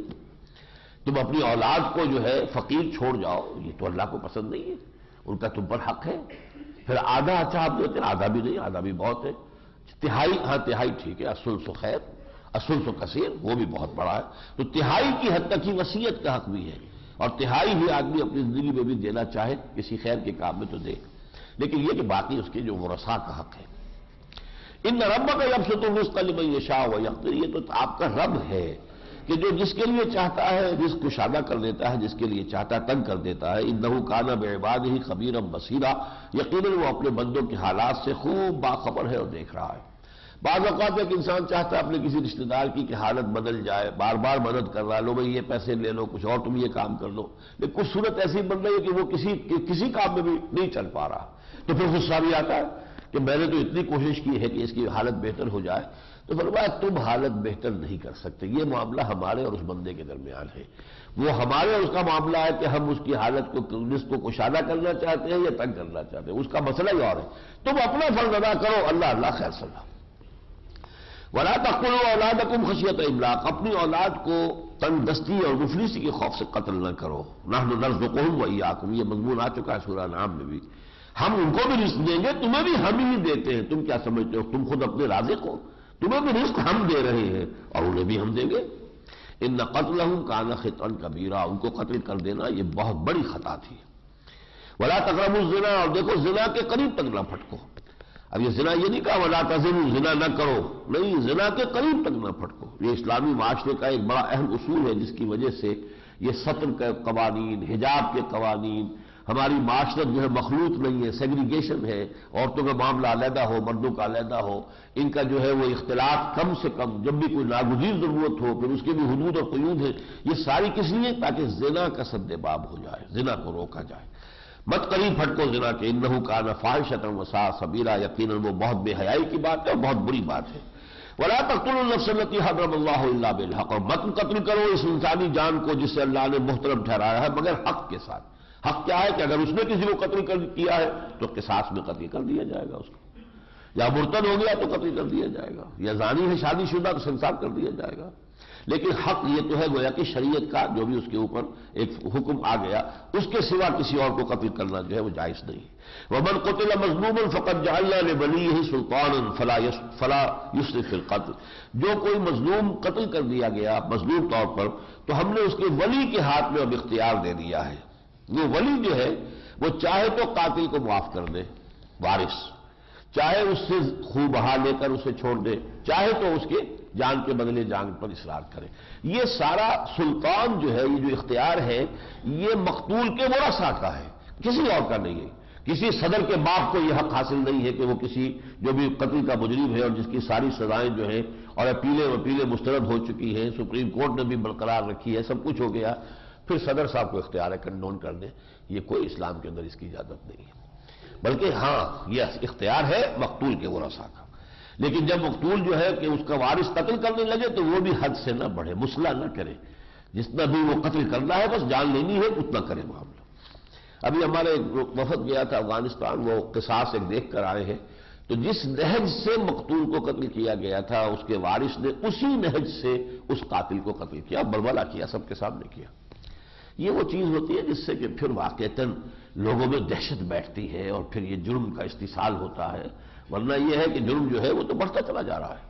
تم اپنی اولاد کو جو ہے فقیر چھوڑ جاؤ، یہ تو اللہ کو پسند نہیں ہے، ان کا تم پر حق ہے۔ پھر آدھا اچھا آپ دیتے ہیں، آدھا بھی نہیں، آدھا بھی بہت ہے، تہائی، ہاں تہائی ٹھیک ہے، الثلث خیر، الثلث کثیر، وہ بھی بہت بڑا ہے، تو تہائی کی حد تک ہی وصیت کا حق بھی ہے، اور تہائی ہی آدمی اپنی زندگی میں بھی دینا چاہے کسی خیر کے کام میں تو دے، لیکن یہ کہ باقی اس کے جو ورثاء کا حق ہے۔ ان ربک یبسط الرزق لمن یشاء ویقدر، یہ تو آپ کا رب ہے کہ جو جس کے لیے چاہتا ہے رزق کشادہ کر دیتا ہے، جس کے لیے چاہتا ہے تنگ کر دیتا ہے۔ انہ کان بعبادہ خبیرا بصیرا، یقیناً وہ اپنے بندوں کے حالات سے خوب باخبر ہے اور دیکھ رہا ہے۔ بعض اوقات ایک انسان چاہتا ہے اپنے کسی رشتہ دار کی کہ حالت بدل جائے، بار بار مدد کر رہا ہے، لو بھائی یہ پیسے لے لو کچھ اور تم یہ کام کر لو، لیکن کچھ صورت ایسی بن رہی ہے کہ وہ کسی کسی کام میں بھی نہیں چل پا رہا، تو پھر غصہ بھی آتا ہے کہ میں نے تو اتنی کوشش کی ہے کہ اس کی حالت بہتر ہو جائے، تو فرمایا تم حالت بہتر نہیں کر سکتے، یہ معاملہ ہمارے اور اس بندے کے درمیان ہے، وہ ہمارے اور اس کا معاملہ ہے کہ ہم اس کی حالت کو رزق کو کشادہ کرنا چاہتے ہیں یا تنگ کرنا چاہتے ہیں، اس کا مسئلہ ہی اور ہے۔ تم اپنا فرض ادا کرو، اللہ اللہ خیر صلاح۔ وَلَا تَقْتُلُوا أَوْلَادَكُمْ خَشْيَةَ إِمْلَاقٍ، اپنی اولاد کو تنگ دستی اور مفلسی کے خوف سے قتل نہ کرو۔ نَحْنُ نَرْزُقُهُمْ وَإِيَّاكُمْ، یہ مضمون آ چکا ہے سورہ انعام میں بھی، ہم ان کو بھی رزق دیں گے، تمہیں بھی ہم ہی دیتے ہیں، تم کیا سمجھتے ہو تم خود اپنے رازق ہو؟ تمہیں بھی رزق ہم دے رہے ہیں اور انہیں بھی ہم دیں گے۔ ان قتلہم کان خطئا کبیرا، ان کو قتل کر دینا یہ بہت بڑی خطا تھی۔ ولا تقربوا الزنا، اور دیکھو زنا کے قریب تک نہ پھٹکو۔ اب یہ زنا یہ نہیں کہا ولا تزنوا، زنا نہ کرو، نہیں، زنا کے قریب تک نہ پھٹکو۔ یہ اسلامی معاشرے کا ایک بڑا اہم اصول ہے جس کی وجہ سے یہ سطر کے قوانین، حجاب کے قوانین، ہماری معاشرت جو ہے مخلوط نہیں ہے، سیگریگیشن ہے، عورتوں کا معاملہ علیحدہ ہو، مردوں کا علیحدہ ہو، ان کا جو ہے وہ اختلاط کم سے کم، جب بھی کوئی ناگزیر ضرورت ہو پھر اس کے بھی حدود اور قیود ہیں، یہ ساری کس لیے؟ تاکہ زنا کا سد باب ہو جائے، زنا کو روکا جائے۔ مت قریب پھٹکو زنا کے، انہ کان فاحشۃ وساء سبیلا، یقیناً وہ بہت بے حیائی کی بات ہے اور بہت بری بات ہے۔ ولا تقتلوا النفس التي حرم اللہ الا بالحق، مت قتل کرو اس انسانی جان کو جسے اللہ نے محترم ٹھہرایا ہے مگر حق کے ساتھ۔ حق کیا ہے کہ اگر اس نے کسی کو قتل کر کیا ہے تو قصاص میں قتل کر دیا جائے گا اس کو، یا مرتد ہو گیا تو قتل کر دیا جائے گا، یا زانی ہے شادی شدہ تو سنسار کر دیا جائے گا۔ لیکن حق یہ تو ہے گویا کہ شریعت کا جو بھی اس کے اوپر ایک حکم آ گیا، اس کے سوا کسی اور کو قتل کرنا جو ہے وہ جائز نہیں۔ وَمَنْ قُتِلَ مَظْلُومًا فَقَدْ جَعَلْنَا لِوَلِيِّهِ سُلْطَانًا فَلَا يُسْرِفْ فِي الْقَتْلِ، جو کوئی مظلوم قتل کر دیا گیا مظلوم طور پر تو ہم نے اس کے ولی کے ہاتھ میں اب اختیار دے دیا ہے۔ وہ ولی جو ہے وہ چاہے تو قاتل کو معاف کر دے، وارث، چاہے اس سے خون بہا لے کر اسے چھوڑ دے، چاہے تو اس کے جان کے بدلے جان پر اصرار کرے۔ یہ سارا سلطان جو ہے، یہ جو اختیار ہے، یہ مقتول کے ورثاء کا ہے، کسی اور کا نہیں ہے۔ کسی صدر کے باپ کو یہ حق حاصل نہیں ہے کہ وہ کسی جو بھی قتل کا مجرم ہے اور جس کی ساری سزائیں جو ہیں اور اپیلیں وپیلیں مسترد ہو چکی ہیں، سپریم کورٹ نے بھی برقرار رکھی ہے، سب کچھ ہو گیا، پھر صدر صاحب کو اختیار ہے کنڈون کر دیں، یہ کوئی اسلام کے اندر اس کی اجازت نہیں ہے۔ بلکہ ہاں یہ اختیار ہے مقتول کے ورثاء کا، لیکن جب مقتول جو ہے کہ اس کا وارث قتل کرنے لگے تو وہ بھی حد سے نہ بڑھے، مسلح نہ کرے، جتنا بھی وہ قتل کرنا ہے بس جان لینی ہے اتنا کرے معاملہ۔ ابھی ہمارے وفد گیا تھا افغانستان، وہ قصاص ایک دیکھ کر آئے ہیں، تو جس نہج سے مقتول کو قتل کیا گیا تھا اس کے وارث نے اسی نہج سے اس قاتل کو قتل کیا، بربلا کیا، سب کے سامنے کیا۔ یہ وہ چیز ہوتی ہے جس سے کہ پھر واقعتاً لوگوں میں دہشت بیٹھتی ہے اور پھر یہ جرم کا استحصال ہوتا ہے، ورنہ یہ ہے کہ جرم جو ہے وہ تو بڑھتا چلا جا رہا ہے۔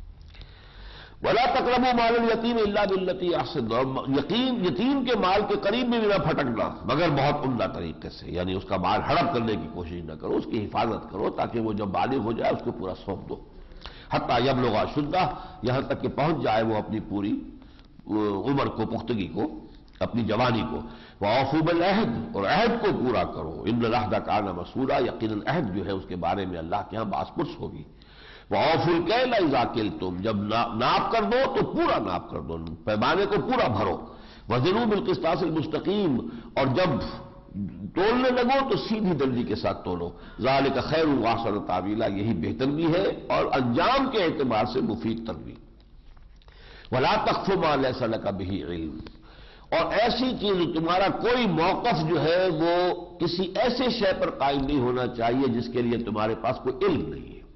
وَلَا تَقْرَبُوا مَالَ الْيَتِيمِ إِلَّا بِالَّتِي أَحْسَنُ، یقین یتیم کے مال کے قریب بھی نہ پھٹکنا مگر بہت عمدہ طریقے سے، یعنی اس کا مال ہڑپ کرنے کی کوشش نہ کرو، اس کی حفاظت کرو تاکہ وہ جب بالغ ہو جائے اس کو پورا سونپ دو، حتیٰ یبلغ اشدہ، یہاں تک کہ پہنچ جائے وہ اپنی پوری عمر کو، پختگی کو، اپنی جوانی کو۔ وَأَوْفُوا بِالْعَہْدِ، اور عہد کو پورا کرو، إِنَّ الْعَہْدَ کَانَ مَسْئُولًا، یقیناً عہد جو ہے اس کے بارے میں اللہ کے ہاں باز پرس ہوگی۔ وَأَوْفُوا الْكَيْلَ إِذَا كِلْتُمْ، جب ناپ کر دو تو پورا ناپ کر دو، پیمانے کو پورا بھرو۔ وَزِنُوا بِالْقِسْطَاسِ الْمُسْتَقِيمِ، اور جب تولنے لگو تو سیدھی درجی کے ساتھ تولو۔ ذَلِكَ خَيْرٌ وَأَحْسَنُ تَأْوِيلًا، یہی بہتر بھی ہے اور انجام کے اعتبار سے مفید تر بھی۔ وَلَا تَقْفُ مَا لَيْسَ لَكَ بِهِ عِلْمٌ، اور ایسی چیز تمہارا کوئی موقف جو ہے وہ کسی ایسے شے پر قائم نہیں ہونا چاہیے جس کے لیے تمہارے پاس کوئی علم نہیں ہے،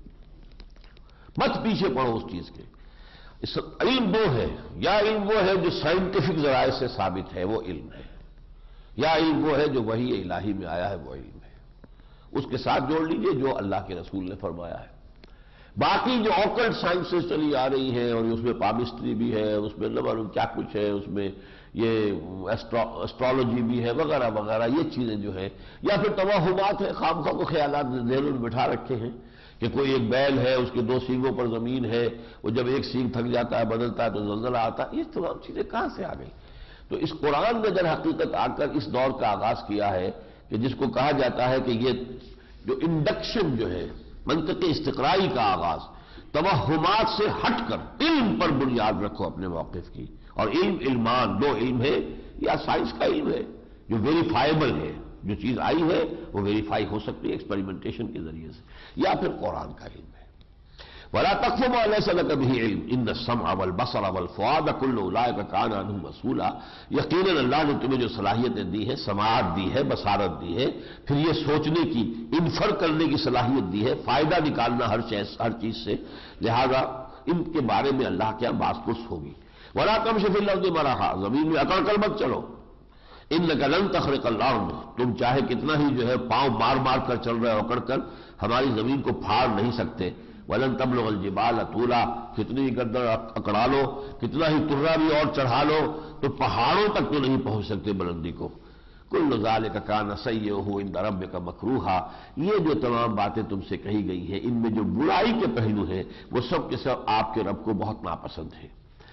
مت پیچھے پڑو اس چیز کے۔ اس علم وہ ہے، یا علم وہ ہے جو سائنٹیفک ذرائع سے ثابت ہے وہ علم ہے، یا علم وہ ہے جو وحی الہی میں آیا ہے وہ علم ہے، اس کے ساتھ جوڑ لیجئے جو اللہ کے رسول نے فرمایا ہے۔ باقی جو آکلٹ سائنسز چلی آ رہی ہیں اور اس میں پامسٹری بھی ہے، اس میں نہ معلوم کیا کچھ ہے، اس میں یہ ایسٹرالوجی بھی ہے وغیرہ وغیرہ، یہ چیزیں جو ہے، یا پھر توہمات ہے، خام خواہ کو خیالات ذہنوں میں بٹھا رکھے ہیں کہ کوئی ایک بیل ہے، اس کے دو سینگوں پر زمین ہے، وہ جب ایک سینگ تھک جاتا ہے بدلتا ہے تو زلزلہ آتا ہے، یہ تمام چیزیں کہاں سے آ گئی؟ تو اس قرآن نے در حقیقت آ کر اس دور کا آغاز کیا ہے کہ جس کو کہا جاتا ہے کہ یہ جو انڈکشن جو ہے، منطق استقرائی کا آغاز، توہمات سے ہٹ کر علم پر بنیاد رکھو اپنے موقف کی، اور علم علمان دو علم ہے، یا سائنس کا علم ہے جو ویریفائبل ہے، جو چیز آئی ہے وہ ویریفائی ہو سکتی ہے ایکسپیریمنٹیشن کے ذریعے سے، یا پھر قرآن کا علم ہے۔ وَلَا تَقْفُ مَا لَيْسَ لَكَ بِهِ عِلْمٌ إِنَّ السَّمْعَ وَالْبَصَرَ وَالْفُؤَادَ كُلُّ أُولَٰئِكَ كَانَ عَنْهُ مسئولا، یقیناً اللہ نے تمہیں جو صلاحیتیں دی ہے، سماعت دی ہے، بصارت دی ہے، پھر یہ سوچنے کی، انفر کرنے کی صلاحیت دی ہے، فائدہ نکالنا ہر چیز ہر چیز سے، لہذا ان کے بارے میں اللہ کیا باز پرس ہوگی۔ وَلَا تَمْشِ فِي الْأَرْضِ مَرَحًا، زمین میں اکڑ کر مت چلو، اِنَّكَ لَن تَخْرِقَ الْأَرْضَ، تم چاہے کتنا ہی جو ہے پاؤں مار مار کر چل رہے ہو اکڑ کر، ہماری زمین کو پھاڑ نہیں سکتے۔ وَلَن تَبْلُغَ الْجِبَالَ طُولًا، کتنی ہی گردن اکڑا لو، کتنا ہی ترا بھی اور چڑھا لو، تو پہاڑوں تک تو نہیں پہنچ سکتے بلندی کو۔ كُلُّ ذَلِكَ كَانَ سَيِّئُهُ عِندَ رَبِّكَ مَكْرُوهًا، یہ جو تمام باتیں تم سے کہی گئی ہیں، ان میں جو برائی کے پہلو ہیں وہ سب کے سب آپ کے رب کو بہت ناپسند ہیں۔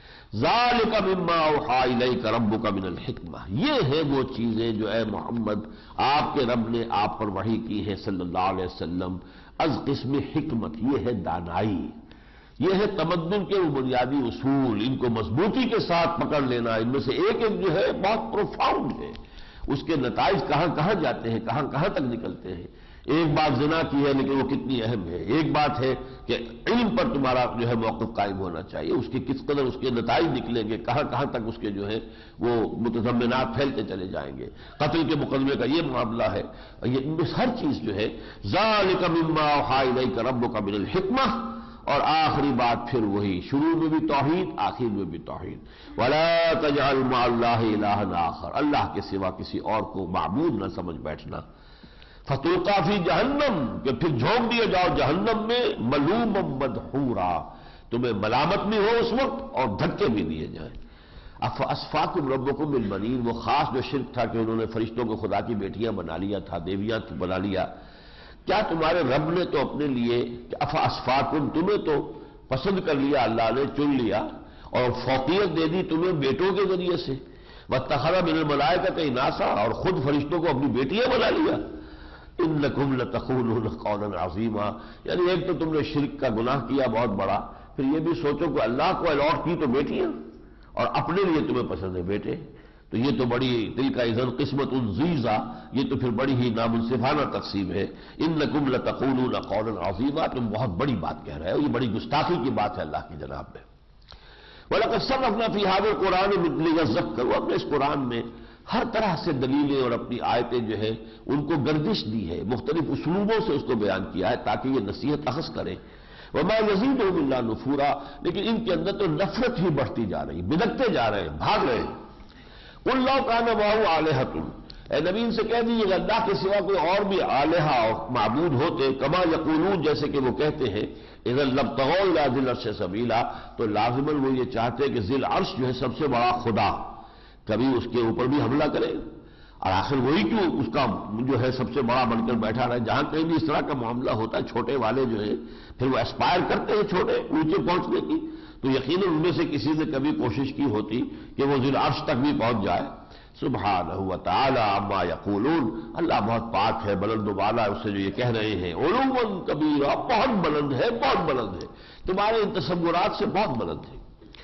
ذَلِكَ مِمَّا أَوْحَىٰ إِلَيْكَ رَبُّكَ مِنَ الْحِكْمَةِ، یہ ہے وہ چیزیں جو اے محمد آپ کے رب نے آپ پر وحی کی ہے صلی اللہ علیہ وسلم، از قسم حکمت، یہ ہے دانائی، یہ ہے تمدن کے وہ بنیادی اصول، ان کو مضبوطی کے ساتھ پکڑ لینا۔ ان میں سے ایک ایک جو ہے بہت پروفاؤنڈ ہے، اس کے نتائج کہاں کہاں جاتے ہیں، کہاں کہاں تک نکلتے ہیں۔ ایک بات زنا کی ہے لیکن وہ کتنی اہم ہے، ایک بات ہے کہ علم پر تمہارا جو ہے موقف قائم ہونا چاہیے، اس کی کس قدر اس کے نتائج نکلیں گے، کہاں کہاں تک اس کے جو ہے وہ متضمنات پھیلتے چلے جائیں گے۔ قتل کے مقدمے کا یہ معاملہ ہے، یہ ہر چیز جو ہے ذَلِكَ مِمَّا أَوْحَىٰ إِلَيْكَ رَبُّكَ مِنَ الْحِكْمَةِ، اور آخری بات پھر وہی، شروع میں بھی توحید، آخر میں بھی توحید۔ وَلَا تَجْعَلْ مَعَ اللَّهِ إِلَٰهًا آخَرَ، اللہ کے سوا کسی اور کو معبود نہ سمجھ بیٹھنا۔ فَتُلْقَىٰ فِي جَهَنَّمَ، کہ پھر جھونک دیے جاؤ جہنم میں، مَلُومًا مَدْحُورًا، تمہیں ملامت بھی ہو اس وقت اور دھکے بھی دیے جائیں۔ أَفَأَصْفَاكُمْ رَبُّكُم بِالْبَنِينَ، وہ خاص جو شرک تھا کہ انہوں نے فرشتوں کو خدا کی بیٹیاں بنا لیا تھا، دیویاں بنا لیا، کیا تمہارے رب نے تو اپنے لیے أَفَأَصْفَاكُمْ، تمہیں تو پسند کر لیا، اللہ نے چن لیا اور فوقیت دے دی تمہیں بیٹوں کے ذریعے سے، وَاتَّخَذَ مِنَ الْمَلَائِكَةِ إِنَاثًا، اور خود فرشتوں کو اپنی بیٹیاں بنا لیا۔ إِنَّكُمْ لَتَقُولُونَ قَوْلًا عَظِيمًا، یعنی ایک تو تم نے شرک کا گناہ کیا بہت بڑا، پھر یہ بھی سوچو کہ اللہ کو الاٹ کی تو بیٹیاں اور اپنے لیے تمہیں پسند ہے بیٹے، تو یہ تو بڑی دل کا اذن قسمت ضیزا، یہ تو پھر بڑی ہی نامنصفانہ تقسیم ہے۔ إِنَّكُمْ لَتَقُولُونَ قَوْلًا عَظِيمًا، تم بہت بڑی بات کہہ رہے ہو، یہ بڑی گستاخی کی بات ہے اللہ کی جناب میں۔ وَلَقَدْ صَرَّفْنَا فِي هَٰذَا الْقُرْآنِ لِيَذَّكَّرُوا، ہم نے اس قرآن میں ہر طرح سے دلیلیں اور اپنی آیتیں جو ہے ان کو گردش دی ہے، مختلف اسلوبوں سے اس کو بیان کیا ہے تاکہ یہ نصیحت اخذ کرے۔ وَمَا يَزِيدُهُمْ إِلَّا نُفُورًا، لیکن ان کے اندر تو نفرت ہی بڑھتی جا رہی، بدکتے جا رہے ہیں، بھاگ رہے ہیں۔ قُل لَّوْ كَانَ مَعَهُ آلِهَةٌ، اے نبی ان سے کہہ دیجیے کہ اللہ کے سوا کوئی اور بھی آلہہ اور معبود ہوتے، کما یقولون، جیسے کہ وہ کہتے ہیں، اذا لابتغوا الى ذی العرش سبیلا، تو لازماً وہ یہ چاہتے کہ ذی العرش جو ہے سب سے بڑا خدا، کبھی اس کے اوپر بھی حملہ کرے، اور آخر وہی کیوں اس کا جو ہے سب سے بڑا بن کر بیٹھا رہے۔ جہاں کہیں بھی اس طرح کا معاملہ ہوتا ہے، چھوٹے والے جو ہیں پھر وہ اسپائر کرتے ہیں چھوٹے اونچے پہنچنے کی، تو یقیناً ان میں سے کسی نے کبھی کوشش کی ہوتی کہ وہ ذی العرش تک بھی پہنچ جائے۔ سبحانہ و تعالی عما یقولون، اللہ بہت پاک ہے، بلند و بالا ہے اس سے جو یہ کہہ رہے ہیں۔ علوا کبیرا، بہت بلند ہے، بہت بلند ہے، تمہارے ان تصورات سے بہت بلند ہے۔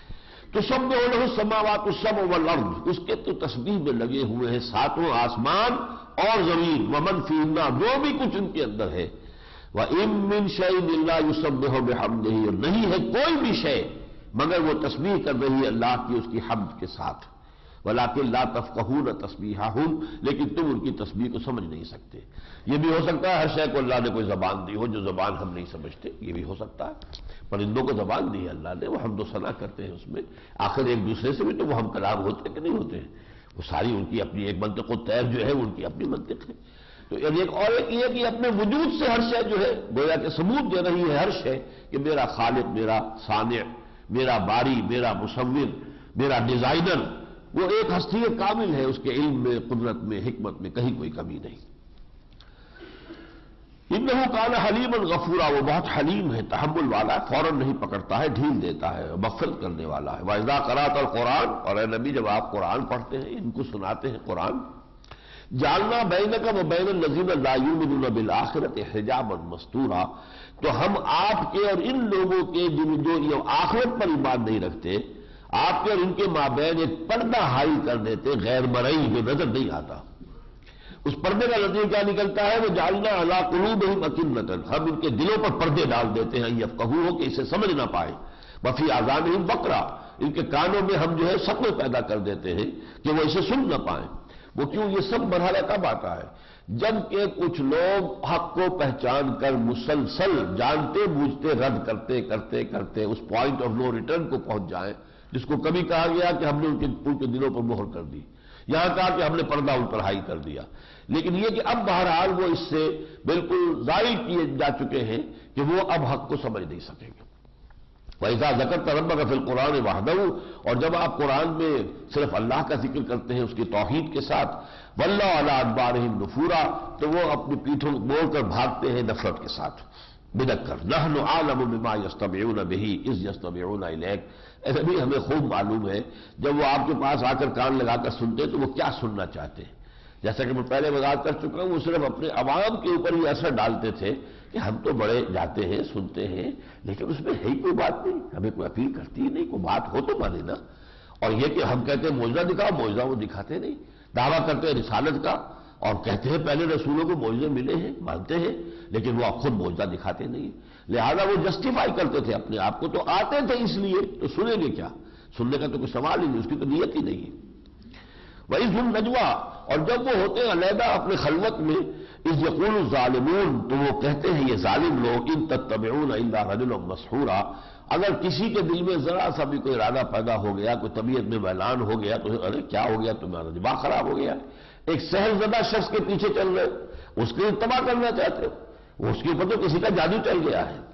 تسبح لہ السماوات السبع والارض، اس کے تو تسبیح میں لگے ہوئے ہیں ساتوں آسمان اور زمین، ومن فیہن، جو بھی کچھ ان کے اندر ہے۔ وَإِن مِّن شَيْءٍ إِلَّا يُسَبِّحُ بِحَمْدِهِ، اور نہیں ہے کوئی بھی شے مگر وہ تسبیح کر رہی ہے اللہ کی اس کی حمد کے ساتھ۔ وَلَٰكِن لَّا تَفْقَهُونَ تَسْبِيحَهُمْ، لیکن تم ان کی تسبیح کو سمجھ نہیں سکتے۔ یہ بھی ہو سکتا ہے ہر شے کو اللہ نے کوئی زبان دی ہو جو زبان ہم نہیں سمجھتے، یہ بھی ہو سکتا ہے۔ پرندوں کو زبان دی ہے اللہ نے، وہ حمد و ثنا کرتے ہیں اس میں، آخر ایک دوسرے سے بھی تو وہ ہم کلام ہوتے ہیں کہ نہیں ہوتے ہیں، وہ ساری ان کی اپنی ایک منطق و طیر جو ہے ان کی اپنی منطق ہے۔ تو ایک اور ایک یہ کہ اپنے وجود سے ہر شے جو ہے گویا کہ ثبوت دے رہی ہے ہر شے کہ میرا خالق، میرا صانع، میرا باری، میرا مصور، میرا ڈیزائنر، وہ ایک ہستی کامل ہے، اس کے علم میں، قدرت میں، حکمت میں کہیں کوئی کمی نہیں۔ انہ کان حلیما غفورا، وہ بہت حلیم ہے، تحمل والا ہے، فوراً نہیں پکڑتا ہے، ڈھیل دیتا ہے، مغفرت کرنے والا ہے۔ وَإِذَا قَرَأْتَ الْقُرْآنَ، اور اے نبی جب آپ قرآن پڑھتے ہیں، ان کو سناتے ہیں قرآن، جعلنا بینک وبین الذین لا یؤمنون بالآخرۃ حجابا مستورا، تو ہم آپ کے اور ان لوگوں کے جن جو یہ آخرت پر ایمان نہیں رکھتے، آپ کے اور ان کے مابین ایک پردہ حائل کر دیتے، غیر مرئی جو نظر نہیں آتا۔ اس پردے کا نتیجہ کیا نکلتا ہے؟ وہ جعلنا علی قلوبہم اکنۃ، ہم ان کے دلوں پر پردے ڈال دیتے ہیں، یفقہوا کہ اسے سمجھ نہ پائے، وفی آذانہم وقرا، ان کے کانوں میں ہم جو ہے سقوے پیدا کر دیتے ہیں کہ وہ اسے سن نہ پائیں۔ وہ کیوں؟ یہ سب مرحلہ کب آتا ہے؟ جب کہ کچھ لوگ حق کو پہچان کر مسلسل جانتے بوجھتے رد کرتے کرتے کرتے اس پوائنٹ آف نو ریٹرن کو پہنچ جائیں، جس کو کبھی کہا گیا کہ ہم نے ان کے ان کے دلوں پر مہر کر دی، یہاں کہا کہ ہم نے پردہ ان پر ہائی کر دیا، لیکن یہ کہ اب بہرحال وہ اس سے بالکل زائل کیے جا چکے ہیں کہ وہ اب حق کو سمجھ نہیں سکیں گے۔ وَإِذَا ذَكَرْتَ رَبَّكَ فِي الْقُرْآنِ وَحْدَهُ، اور جب آپ قرآن میں صرف اللہ کا ذکر کرتے ہیں اس کی توحید کے ساتھ، وَلَّوْا عَلَىٰ أَدْبَارِهِمْ نُفُورًا، تو وہ اپنی پیٹھوں موڑ کر بھاگتے ہیں نفرت کے ساتھ، بدک کر۔ نَحْنُ أَعْلَمُ بِمَا يَسْتَمِعُونَ بِهِ إِذْ يَسْتَمِعُونَ إِلَيْكَ، ایسا بھی ہمیں خوب معلوم ہے جب وہ آپ کے پاس آ کر کان لگا کر سنتے تو وہ کیا سننا چاہتے ہیں۔ جیسا کہ میں پہلے وضاحت کر چکا ہوں، وہ صرف اپنے عوام کے اوپر یہ اثر ڈالتے تھے کہ ہم تو بڑے جاتے ہیں سنتے ہیں، لیکن اس میں ہے ہی کوئی بات نہیں، ہمیں کوئی اپیل کرتی ہی نہیں، کوئی بات ہو تو مانے نا۔ اور یہ کہ ہم کہتے ہیں معجزہ دکھاؤ، معجزہ وہ دکھاتے نہیں، دعویٰ کرتے ہیں رسالت کا اور کہتے ہیں پہلے رسولوں کو معجزے ملے ہیں، مانتے ہیں، لیکن وہ خود معجزہ دکھاتے نہیں، لہذا وہ جسٹیفائی کرتے تھے اپنے آپ کو، تو آتے تھے اس لیے، تو سنیں گے کیا؟ سننے کا تو کوئی سوال ہی نہیں، اس کی تو نیت ہی نہیں ہے۔ وَإِذْ هُمْ نَجْوَىٰ، اور جب وہ ہوتے ہیں علیحدہ اپنے خلوت میں، اِذْ يَقُولُ الظَّالِمُونَ، تو وہ کہتے ہیں یہ ظالم لوگ، إِن تَتَّبِعُونَ إِلَّا رَجُلًا مَسْحُورًا، اگر کسی کے دل میں ذرا سا بھی کوئی ارادہ پیدا ہو گیا، کوئی طبیعت میں میلان ہو گیا تو ارے کیا ہو گیا، تمہارا دماغ خراب ہو گیا، ایک سحر زدہ شخص کے پیچھے چل رہے، اس کے تباہ کرنا چاہتے ہو، اس کے اوپر تو کسی کا جادو چل گیا ہے۔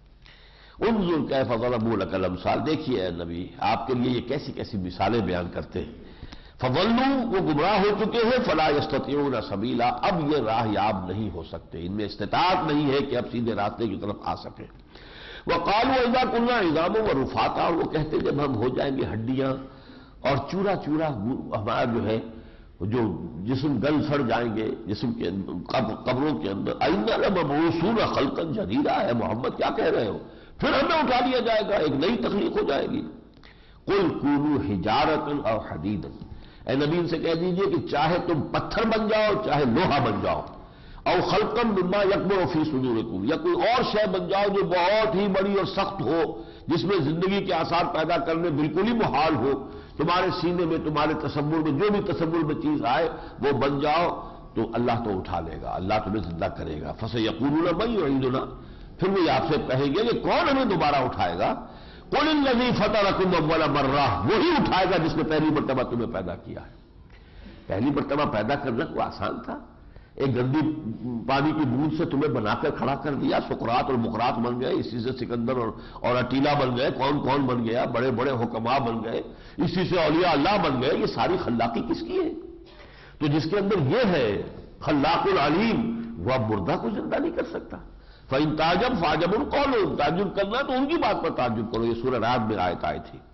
انظر کیف ضربوا لک الامثال، دیکھیے اے نبی آپ کے لیے یہ کیسی کیسی مثالیں بیان کرتے ہیں۔ فضلوا، وہ گمراہ ہو چکے ہیں، فلا یستطیعون سبیلا، اب یہ راہ یاب نہیں ہو سکتے، ان میں استطاعت نہیں ہے کہ اب سیدھے راستے کی طرف آ سکیں۔ وقالوا اذا كنا عظاما ورفاتا، اور وہ کہتے جب ہم ہو جائیں گے ہڈیاں اور چورا چورا ہمارا جو ہے جو جسم گل سڑ جائیں گے جسم کے قبروں کے اندر، اِنَّا لَمَبْعُوثُونَ خَلْقًا جَدِيدًا، اے محمد کیا کہہ رہے ہو، پھر ہمیں اٹھا لیا جائے گا، ایک نئی تخلیق ہو جائے گی۔ قُلْ كُونُوا حِجَارَةً أَوْ حَدِيدًا، اے نبی ان سے کہہ دیجئے کہ چاہے تم پتھر بن جاؤ چاہے لوہا بن جاؤ، او خلقا مما یکبر فی صدورکم، یا کوئی اور شے بن جاؤ جو بہت ہی بڑی اور سخت ہو، جس میں زندگی کے آثار پیدا کرنے بالکل ہی محال ہو، تمہارے سینے میں تمہارے تصور میں جو بھی تصور میں چیز آئے وہ بن جاؤ، تو اللہ تو اٹھا لے گا، اللہ تمہیں زندہ کرے گا۔ فسیقولون من یعیدنا، پھر وہ آپ سے کہیں گے کہ کون ہمیں دوبارہ اٹھائے گا؟ قل الذی فطرکم اول مرہ، وہی اٹھائے گا جس نے پہلی مرتبہ تمہیں پیدا کیا ہے۔ پہلی مرتبہ پیدا کرنا کوئی آسان تھا؟ ایک گندی پانی کی بوند سے تمہیں بنا کر کھڑا کر دیا، سقراط اور مقراط بن گئے، اسی سے سکندر اور اور اٹیلا بن گئے، کون کون بن گیا، بڑے بڑے حکماء بن گئے، اسی سے اولیاء اللہ بن گئے، یہ ساری خلاقی کس کی ہے؟ تو جس کے اندر یہ ہے خلاق العلیم، وہ اب مردہ کو زندہ نہیں کر سکتا۔ فَإِن تَعْجَبْ فَعْجَبٌ قَوْلُهُمْ، تعجب کرنا تو ان کی بات پر تعجب کرو، یہ سورہ رعد میں آیت آئی تھی۔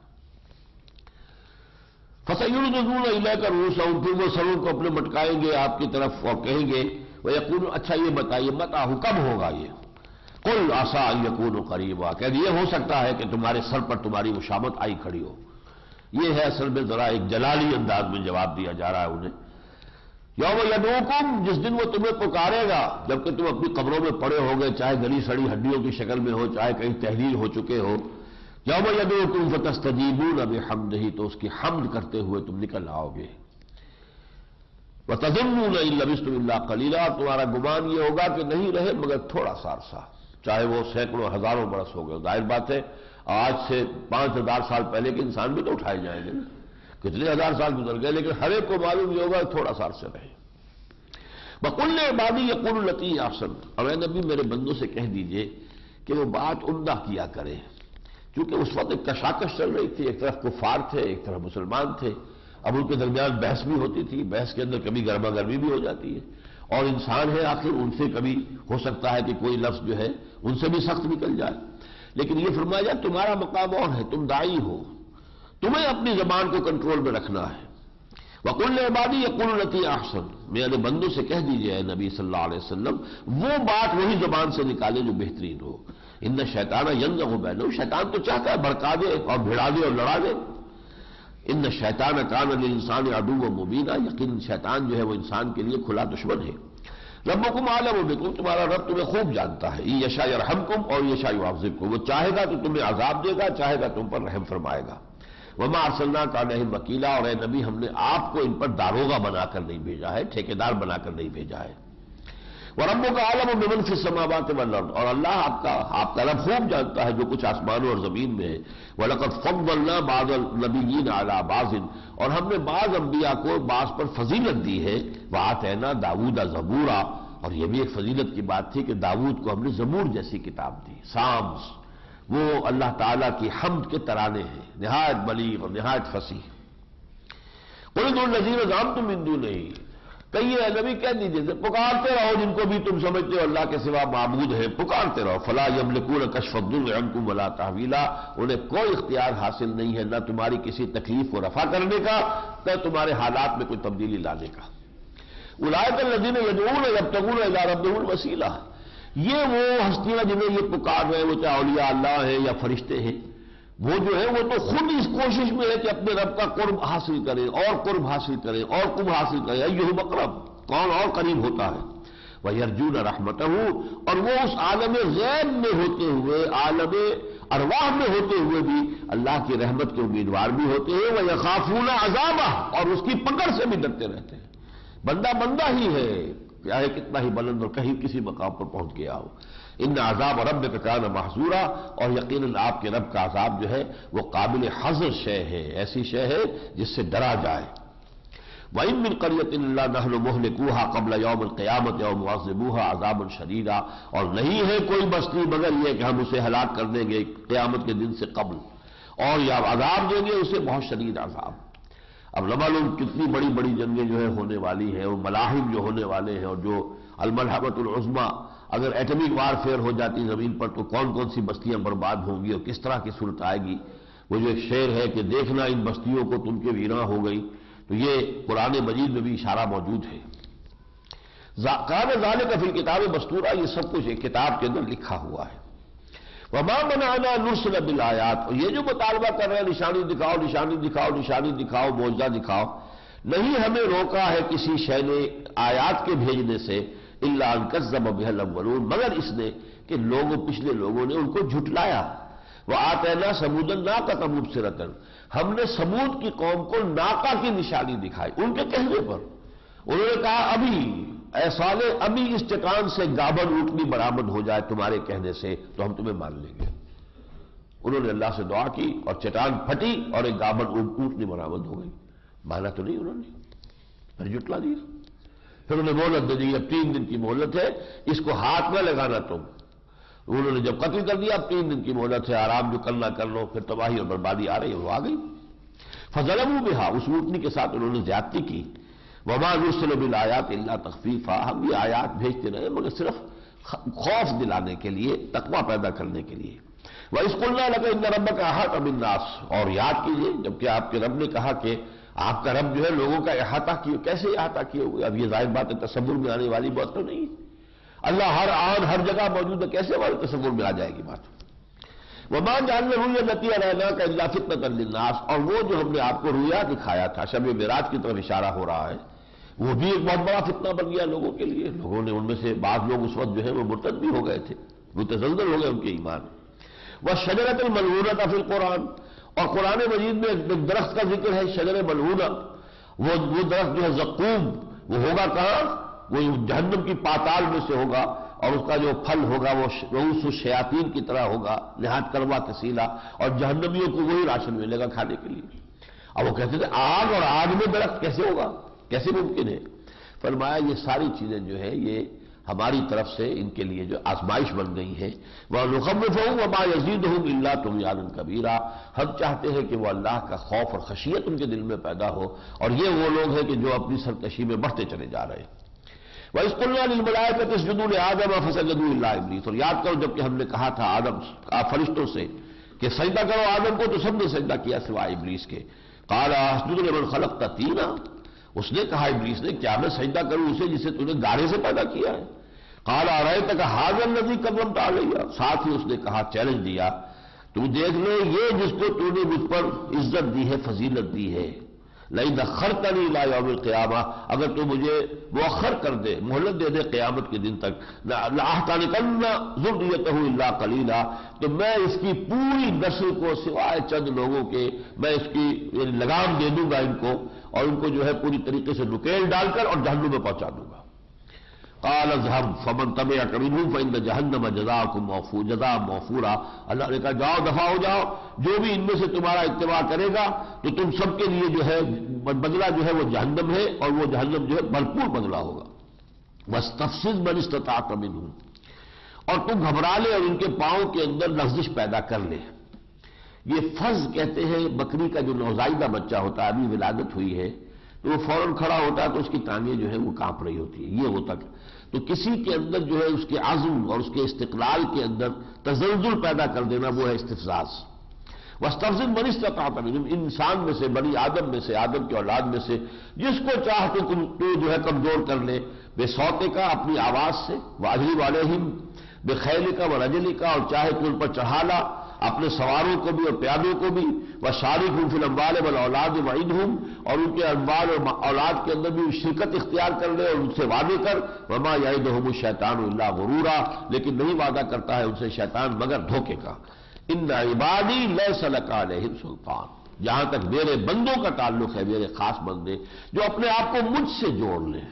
فَسَيُرْجِعُونَ إِلَيْكَ رُءُوسَهُمْ، پھر وہ سروں کو اپنے مٹکائیں گے آپ کی طرف اور کہیں گے وَيَقُولُونَ، اچھا یہ بتائیے متى، کب ہوگا یہ؟ قُلْ عَسَىٰ أَن يَكُونَ قَرِيبًا، کہ یہ ہو سکتا ہے کہ تمہارے سر پر تمہاری مشامت آئی کھڑی ہو۔ یہ ہے اصل میں ذرا ایک جلالی انداز میں جواب دیا جا رہا ہے انہیں۔ یوم یدعوکم، جس دن وہ تمہیں پکارے گا جبکہ تم اپنی قبروں میں پڑے ہو گئے، چاہے گلی سڑی ہڈیوں کی شکل میں ہو، چاہے کہیں تحریر ہو چکے ہو، یوم یدعوکم فتستجیبون بحمدہ، تو اس کی حمد کرتے ہوئے تم نکل آؤ گے۔ وتظنون ان لبثتم الا قلیلا، تمہارا گمان یہ ہوگا کہ نہیں رہے مگر تھوڑا سا عرصہ، چاہے وہ سینکڑوں ہزاروں برس ہو گئے۔ ظاہر بات ہے آج سے پانچ ہزار سال پہلے کے انسان بھی تو اٹھائے جائیں گے، کتنے ہزار سال گزر گئے، لیکن ہر ایک کو معلوم یہ ہوگا تھوڑا سا عرصہ رہے۔ وَقُلْ لِعِبَادِی یَقُولُوا الَّتِی ہِیَ احسن، اور اے نبی میرے بندوں سے کہہ دیجئے کہ وہ بات عمدہ کیا کرے، کیونکہ اس وقت ایک کشاکش چل رہی تھی، ایک طرف کفار تھے ایک طرف مسلمان تھے، اب ان کے درمیان بحث بھی ہوتی تھی، بحث کے اندر کبھی گرما گرمی بھی ہو جاتی ہے، اور انسان ہے آخر ان سے کبھی ہو سکتا ہے کہ کوئی لفظ جو ہے ان سے بھی سخت نکل جائے، لیکن یہ فرمایا جائے تمہارا مقام اور ہے، تم داعی ہو، تمہیں اپنی زبان کو کنٹرول میں رکھنا ہے۔ وَقُلْ لِعِبَادِی یَقُولُوا الَّتِی ہِیَ احسن، میرے بندوں سے کہہ دیجئے اے نبی صلی اللہ علیہ وسلم وہ بات وہی زبان سے نکالے جو بہترین ہو۔ ان الشیطان ینزغ بینہم، شیطان تو چاہتا ہے بھڑکا دے اور بھڑا دے اور لڑا دے۔ ان شیطان کان للانسان عدو مبینا، یقین شیطان جو ہے وہ انسان کے لیے کھلا دشمن ہے۔ ربکم اعلم بکم، تمہارا رب تمہیں خوب جانتا ہے، ان یشاء یرحمکم اور یشاء یعذبکم، وہ چاہے گا تو تمہیں عذاب دے گا، چاہے گا تم پر رحم فرمائے گا۔ وما ارسلناک علیہم وکیلا، اور اے نبی ہم نے آپ کو ان پر داروغہ بنا کر نہیں بھیجا ہے، ٹھیکیدار بنا کر نہیں بھیجا ہے۔ وَرَبُّكَ أَعْلَمُ بِمَنْ فِي السَّمَاوَاتِ وَالْأَرْضِ، اور اللہ آپ کا آپ کا رب خوب جانتا ہے جو کچھ آسمانوں اور زمین میں ہے۔ وَلَقَدْ فَضَّلْنَا بَعْضَ النَّبِيِّينَ عَلَىٰ بَعْضٍ، اور ہم نے بعض انبیاء کو بعض پر فضیلت دی ہے۔ وَآتَيْنَا دَاوُودَ زَبُورًا، اور یہ بھی ایک فضیلت کی بات تھی کہ داؤد کو ہم نے زبور جیسی کتاب دی، سامس، وہ اللہ تعالیٰ کی حمد کے ترانے ہیں، نہایت بلیغ اور نہایت فصیح۔ قُلِ ادْعُوا الَّذِينَ زَعَمْتُم مِّن دُونِهِ، کہیے اے نبی کہہ دیجیے پکارتے رہو جن کو بھی تم سمجھتے ہو اللہ کے سوا معبود ہے، پکارتے رہو۔ فلا یملکون کشف الضر عنکم ولا تحویلا، انہیں کوئی اختیار حاصل نہیں ہے نہ تمہاری کسی تکلیف کو رفع کرنے کا نہ تمہارے حالات میں کوئی تبدیلی لانے کا۔ اولئک الذین یدعون یبتغون الی ربہم الوسیلہ، یہ وہ ہستیاں جنہیں یہ پکار رہے ہیں، وہ چاہے اولیاء اللہ ہیں یا فرشتے ہیں، وہ جو ہے وہ تو خود اس کوشش میں ہے کہ اپنے رب کا قرب حاصل کرے اور قرب حاصل کرے اور قرب حاصل کرے، ایہم اقرب، کون اور قریب ہوتا ہے۔ وَيَرْجُونَ رَحْمَتَهُ، اور وہ اس عالم غیب میں ہوتے ہوئے، عالم ارواح میں ہوتے ہوئے بھی اللہ کی رحمت کے امیدوار بھی ہوتے ہیں۔ وَيَخَافُونَ عَذَابَهُ، اور اس کی پکڑ سے بھی ڈرتے رہتے ہیں۔ بندہ بندہ ہی ہے، چاہے کتنا ہی بلند اور کہیں کسی مقام پر پہنچ گیا ہو۔ ان عذاب ربک کان محذورا، اور یقیناً آپ کے رب کا عذاب جو ہے وہ قابل حذر شے ہے، ایسی شے ہے جس سے ڈرا جائے۔ وَإِن مِّن قَرْيَةٍ إِلَّا نَحْنُ مُهْلِكُوهَا قَبْلَ يَوْمِ الْقِيَامَةِ أَوْ مُعَذِّبُوهَا عَذَابًا شَدِيدًا، اور نہیں ہے کوئی بستی مگر یہ کہ ہم اسے ہلاک کر دیں گے قیامت کے دن سے قبل، اور یا عذاب دیں گے اسے بہت شدید عذاب۔ اب نہ معلوم کتنی بڑی بڑی جنگیں جو ہے ہونے والی ہیں، اور ملاحم جو ہونے والے ہیں، اور جو الملحمۃ العظمیٰ، اگر ایٹمک وار فیئر ہو جاتی زمین پر تو کون کون سی بستیاں برباد ہوں گی اور کس طرح کی صورت آئے گی۔ وہ جو ایک شعر ہے کہ دیکھنا ان بستیوں کو تم کے ویراں ہو گئی، تو یہ قرآن مجید میں بھی اشارہ موجود ہے۔ کان ذالک فی الکتاب مستورا، یہ سب کچھ ایک کتاب کے اندر لکھا ہوا ہے۔ وما منعنا ان نرسل بالآیات، اور یہ جو مطالبہ کر رہے ہیں نشانی دکھاؤ نشانی دکھاؤ نشانی دکھاؤ معجزہ دکھاؤ، نہیں ہمیں روکا ہے کسی شے نے آیات کے بھیجنے سے، الا ان کذب بها الاولون، مگر اس نے کہ لوگوں پچھلے لوگوں نے ان کو جھٹلایا۔ وآتینا ثمود الناقۃ مبصرۃ، ہم نے ثمود کی قوم کو ناقہ کی نشانی دکھائی ان کے کہنے پر۔ انہوں نے کہا ابھی اے صالح، ابھی اس چٹان سے گابن اونٹنی برآمد ہو جائے تمہارے کہنے سے تو ہم تمہیں مان لیں گے۔ انہوں نے اللہ سے دعا کی اور چٹان پھٹی اور ایک گابن اونٹنی برآمد ہو گئی، مانا تو نہیں انہوں نے، پھر جھٹلا دیا۔ پھر انہیں مہلت دے دی، اب تین دن کی مہلت ہے، اس کو ہاتھ نہ لگانا تم۔ انہوں نے جب قتل کر دیا، اب تین دن کی مہلت ہے، آرام جو کرنا کر لو، پھر تباہی اور بربادی آ رہی ہے، وہ آ گئی۔ فظلموا بها، اس اونٹنی کے ساتھ انہوں نے زیادتی کی۔ وما نرسل بالآیات الا تخفیفا، ہم یہ آیات بھیجتے رہے مگر صرف خوف دلانے کے لیے، تقویٰ پیدا کرنے کے لیے۔ وَإِذْ قُلْنَا لَكَ إِنَّ رَبَّكَ أَحَاطَ بِالنَّاسِ، اور یاد کیجئے جبکہ آپ کے رب نے کہا کہ آپ کا رب جو ہے لوگوں کا احاطہ کیے، کیسے احاطہ کیے ہوئے؟ اب یہ ظاہر بات ہے تصور میں آنے والی بات تو نہیں، اللہ ہر آن ہر جگہ موجود ہے، کیسے ہمارے تصور میں آ جائے گی بات؟ وَمَا جَعَلْنَا الرُّؤْيَا الَّتِي أَرَيْنَاكَ إِلَّا فِتْنَةً لِلنَّاسِ، اور وہ جو ہم نے آپ کو رؤیا دکھایا تھا، شب معراج کی طرف اشارہ ہو رہا ہے، وہ بھی ایک بہت بڑا فتنہ بن گیا لوگوں کے لیے۔ لوگوں نے ان میں سے بعض لوگ اس وقت جو ہے وہ مرتد بھی ہو گئے تھے، متزلزل ہو گئے ان کے ایمان۔ وَالشَّجَرَةَ الْمَلْعُونَةَ فِي الْقُرْآنِ، اور قرآن مجید میں ایک درخت کا ذکر ہے، شجر ملعونہ، وہ وہ درخت جو ہے زقوم، وہ ہوگا کہاں؟ وہ جہنم کی پاتال میں سے ہوگا، اور اس کا جو پھل ہوگا وہ رؤوس الشیاطین کی طرح ہوگا، نہایت کڑوا کسیلا، اور جہنمیوں کو وہی راشن ملے گا کھانے کے لیے۔ اب وہ کہتے تھے آگ اور آگ میں درخت کیسے ہوگا، کیسے ممکن ہے؟ فرمایا یہ ساری چیزیں جو ہے یہ ہماری طرف سے ان کے لیے جو آزمائش بن گئی ہے۔ وَنُخَوِّفُهُمْ وَمَا يَزِيدُهُمْ إِلَّا طُغْيَانًا كَبِيرًا، ہم چاہتے ہیں کہ وہ اللہ کا خوف اور خشیت ان کے دل میں پیدا ہو، اور یہ وہ لوگ ہیں کہ جو اپنی سرکشی میں بڑھتے چلے جا رہے ہیں۔ وَإِذْ قُلْنَا لِلْمَلَائِكَةِ اسْجُدُوا لِآدَمَ فَسَجَدُوا إِلَّا إِبْلِيسَ، اور یاد کرو جب کہ ہم نے کہا تھا آدم فرشتوں سے کہ سجدہ کرو آدم کو، تو سب نے سجدہ کیا سوائے ابلیس کے۔ قَالَ أَسْجُدُ لِمَنْ خَلَقْتَ طِينًا، اس نے کہا ابلیس نے کیا میں سجدہ کروں اسے جسے تو نے گارے سے پیدا کیا ہے؟ قَالَ أَرَأَيْتَكَ هَٰذَا الَّذِي كَرَّمْتَ عَلَيَّ، ساتھ ہی اس نے کہا چیلنج دیا تو دیکھ لو یہ جس کو تو نے مجھ پر عزت دی ہے، فضیلت دی ہے، لئن اخرتنی الی یوم القیامہ، اگر تو مجھے مؤخر کر دے، مہلت دے دے قیامت کے دن تک، لأحتنکن ذریتہ الا قلیلا، تو میں اس کی پوری نسل کو سوائے چند لوگوں کے میں اس کی یعنی لگام دے دوں گا ان کو، اور ان کو جو ہے پوری طریقے سے نکیل ڈال کر اور جہنم میں پہنچا دوں گا۔ قال اذهب فمن تبعك منهم فإن جہنم جزاؤكم موفور جزاء موفورا، اللہ نے کہا جاؤ دفع ہو جاؤ، جو بھی ان میں سے تمہارا اتباع کرے گا تو تم سب کے لیے جو ہے بدلہ جو ہے وہ جہنم ہے، اور وہ جہنم جو ہے بھرپور بدلہ ہوگا۔ واستفزز من استطعت منهم، اور تم گھبرا لے اور ان کے پاؤں کے اندر لغزش پیدا کر لے۔ یہ فز کہتے ہیں بکری کا جو نوزائیدہ بچہ ہوتا ہے، ابھی ولادت ہوئی ہے تو وہ فوراً کھڑا ہوتا ہے تو اس کی ٹانگیں جو ہے وہ کانپ رہی ہوتی ہے، یہ ہوتا ہے۔ تو کسی کے اندر جو ہے اس کے عزم اور اس کے استقلال کے اندر تزلزل پیدا کر دینا، وہ ہے استفزاز۔ واستفزز من استطعت منهم، انسان میں سے، بنی آدم میں سے، آدم کی اولاد میں سے جس کو چاہ تو تو جو ہے کمزور کر لے، بے صوتے کا، اپنی آواز سے، واجلب علیہم بخیل کا ورجل کا، اور چاہے تو ان پر چڑھا لا اپنے سواروں کو بھی اور پیادوں کو بھی، وشارکہم فی الاموال والاولاد وعدہم، اور ان کے اموال اور اولاد کے اندر بھی شرکت اختیار کر لے اور ان سے وعدے کر، وما یعدہم الشیطان الا غرورا، لیکن نہیں وعدہ کرتا ہے ان سے شیطان مگر دھوکے کا۔ ان عبادی لیس لک علیہم سلطان، جہاں تک میرے بندوں کا تعلق ہے، میرے خاص بندے جو اپنے آپ کو مجھ سے جوڑ لیں،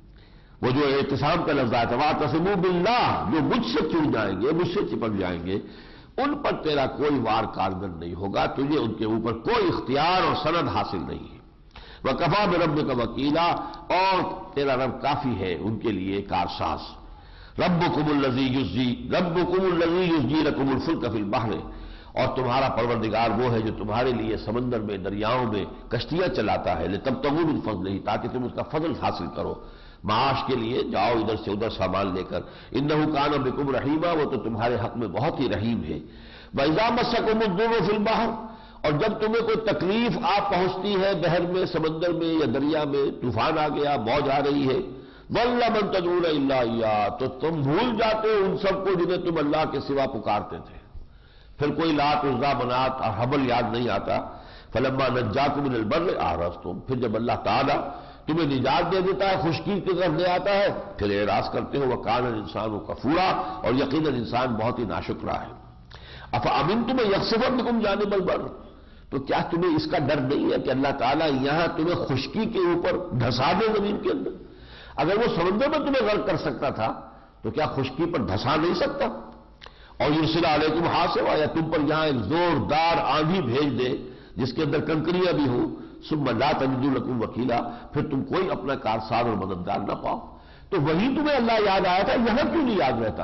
وہ جو اعتصام کا لفظ ہے واعتصموا باللہ، جو مجھ سے جڑ جائیں گے، مجھ سے چپک جائیں گے، ان پر تیرا کوئی وار کارگر نہیں ہوگا، تجھے ان کے اوپر کوئی اختیار اور سند حاصل نہیں ہے۔ وَكَفَىٰ بِرَبِّكَ وَكِيلًا، اور تیرا رب کافی ہے ان کے لیے کارساز۔ رَبُّكُمُ الَّذِي يُزْجِي رَبُّكُمُ الَّذِي يُزْجِي لَكُمُ الْفُلْكَ فِي الْبَحْرِ، اور تمہارا پروردگار وہ ہے جو تمہارے لیے سمندر میں، دریاؤں میں کشتیاں چلاتا ہے، لِتَبْتَغُوا مِن فَضْلِهِ، تاکہ تم اس کا فضل حاصل کرو، معاش کے لیے جاؤ ادھر سے ادھر سامان لے کر۔ انہ کان بکم رحیما، وہ تو تمہارے حق میں بہت ہی رحیم ہے۔ وَإِذَا مَسَّكُمُ الضُّرُّ فِي الْبَحْرِ، اور جب تمہیں کوئی تکلیف آ پہنچتی ہے بحر میں، سمندر میں یا دریا میں، طوفان آ گیا، موج آ رہی ہے، ضَلَّ مَن تَدْعُونَ إِلَّا إِيَّاهُ، تو تم بھول جاتے ہو ان سب کو جنہیں تم اللہ کے سوا پکارتے تھے، پھر کوئی لات عزا منات اور حبل یاد نہیں آتا۔ فَلَمَّا نَجَّاكُم مِّنَ الْبَرِّ أَعْرَضْتُمْ، پھر جب اللہ تعالیٰ تمہیں نجات دے دیتا ہے، خشکی کی طرف لے آتا ہے، پھر اعراض کرتے ہو۔ وَكَانَ الْإِنسَانُ كَفُورًا، اور یقیناً انسان بہت ہی ناشکرا ہے۔ أَفَأَمِنْتُمْ أَن يَخْسِفَ بِكُمْ جَانِبَ الْبَرِّ، تو کیا تمہیں اس کا ڈر نہیں ہے کہ اللہ تعالیٰ یہاں تمہیں خشکی کے اوپر دھسا دے زمین کے اندر؟ اگر وہ سمندر میں تمہیں غرق کر سکتا تھا تو کیا خشکی پر دھسا نہیں سکتا؟ اور یرسل علیکم حاصبا، یا تم پر یہاں ایک زوردار آندھی بھیج دے جس کے اندر کنکریاں بھی ہوں، ثم لا تجدوا لکم وکیلا، پھر تم کوئی اپنا کارساز اور مددگار نہ پاؤ، تو وہی تمہیں اللہ یاد آیا تھا، یہاں کیوں نہیں یاد رہتا؟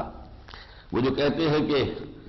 وہ جو کہتے ہیں کہ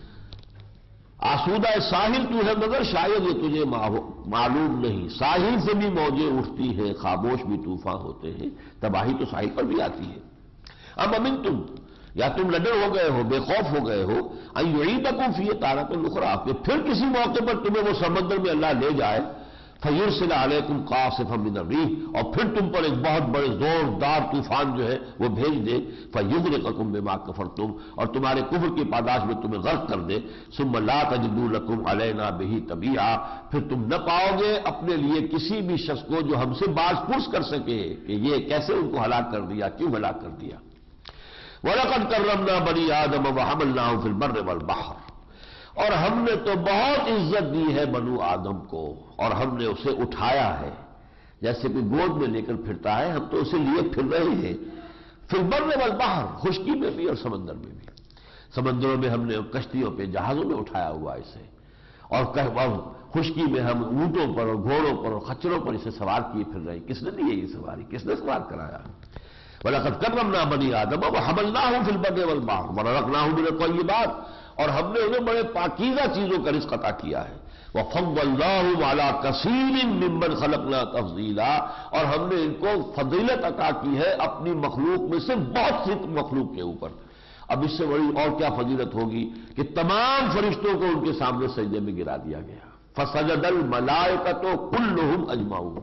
آسودہ ساحل تو ہے مگر شاید یہ تجھے معلوم نہیں، ساحل سے بھی موجیں اٹھتی ہیں، خاموش بھی طوفان ہوتے ہیں، تباہی تو ساحل پر بھی آتی ہے۔ ام امنتم، یا تم لڈر ہو گئے ہو، بے خوف ہو گئے ہو، ان یعیدکم فیہ تارۃ اخری، کہ پھر کسی موقع پر تمہیں وہ سمندر میں اللہ لے جائے، فیرسل علیکم قاصفا من الریح، اور پھر تم پر ایک بہت بڑے زوردار طوفان جو ہے وہ بھیج دے، فیغرقکم بما کفرتم، اور تمہارے کفر کی پاداش میں تمہیں غرق کر دے، ثم لا تجدوا لکم علینا بہ تبیعا، پھر تم نہ پاؤ گے اپنے لیے کسی بھی شخص کو جو ہم سے باز پرس کر سکے کہ یہ کیسے ان کو ہلاک کر دیا، کیوں ہلاک کر دیا۔ وَلَقَدْ كَرَّمْنَا بَنِي آدَمَ وَحَمَلْنَاهُمْ فِي الْبَرِّ وَالْبَحْرِ، اور ہم نے تو بہت عزت دی ہے بنو آدم کو، اور ہم نے اسے اٹھایا ہے، جیسے کوئی گود میں لے کر پھرتا ہے، ہم تو اسے لیے پھر رہے ہیں، فی البر والبحر، خشکی میں بھی اور سمندر میں بھی، سمندروں میں ہم نے کشتیوں پہ، جہازوں میں اٹھایا ہوا اسے، اور خشکی میں ہم اونٹوں پر اور گھوڑوں پر اور خچروں پر اسے سوار کیے پھر رہے ہیں۔ کس نے دی ہے یہ سواری؟ کس نے سوار کرایا؟ وَلَقَدْ كَرَّمْنَا بَنِي آدَمَ وَحَمَلْنَاهُمْ فِي الْبَرِّ وَالْبَحْرِ وَرَزَقْنَاهُمْ مِنَ الطَّيِّبَاتِ، اور ہم نے انہیں بڑے پاکیزہ چیزوں کا رزق عطا کیا ہے۔ وَفَضَّلْنَاهُمْ عَلَىٰ كَثِيرٍ مِّمَّنْ خَلَقْنَا تَفْضِيلًا، اور ہم نے ان کو فضیلت عطا کی ہے اپنی مخلوق میں سے بہت سی مخلوق کے اوپر۔ اب اس سے بڑی اور کیا فضیلت ہوگی کہ تمام فرشتوں کو ان کے سامنے سجدے میں گرا دیا گیا، فَسَجَدَ الْمَلَائِكَةُ كُلُّهُمْ أَجْمَعُونَ۔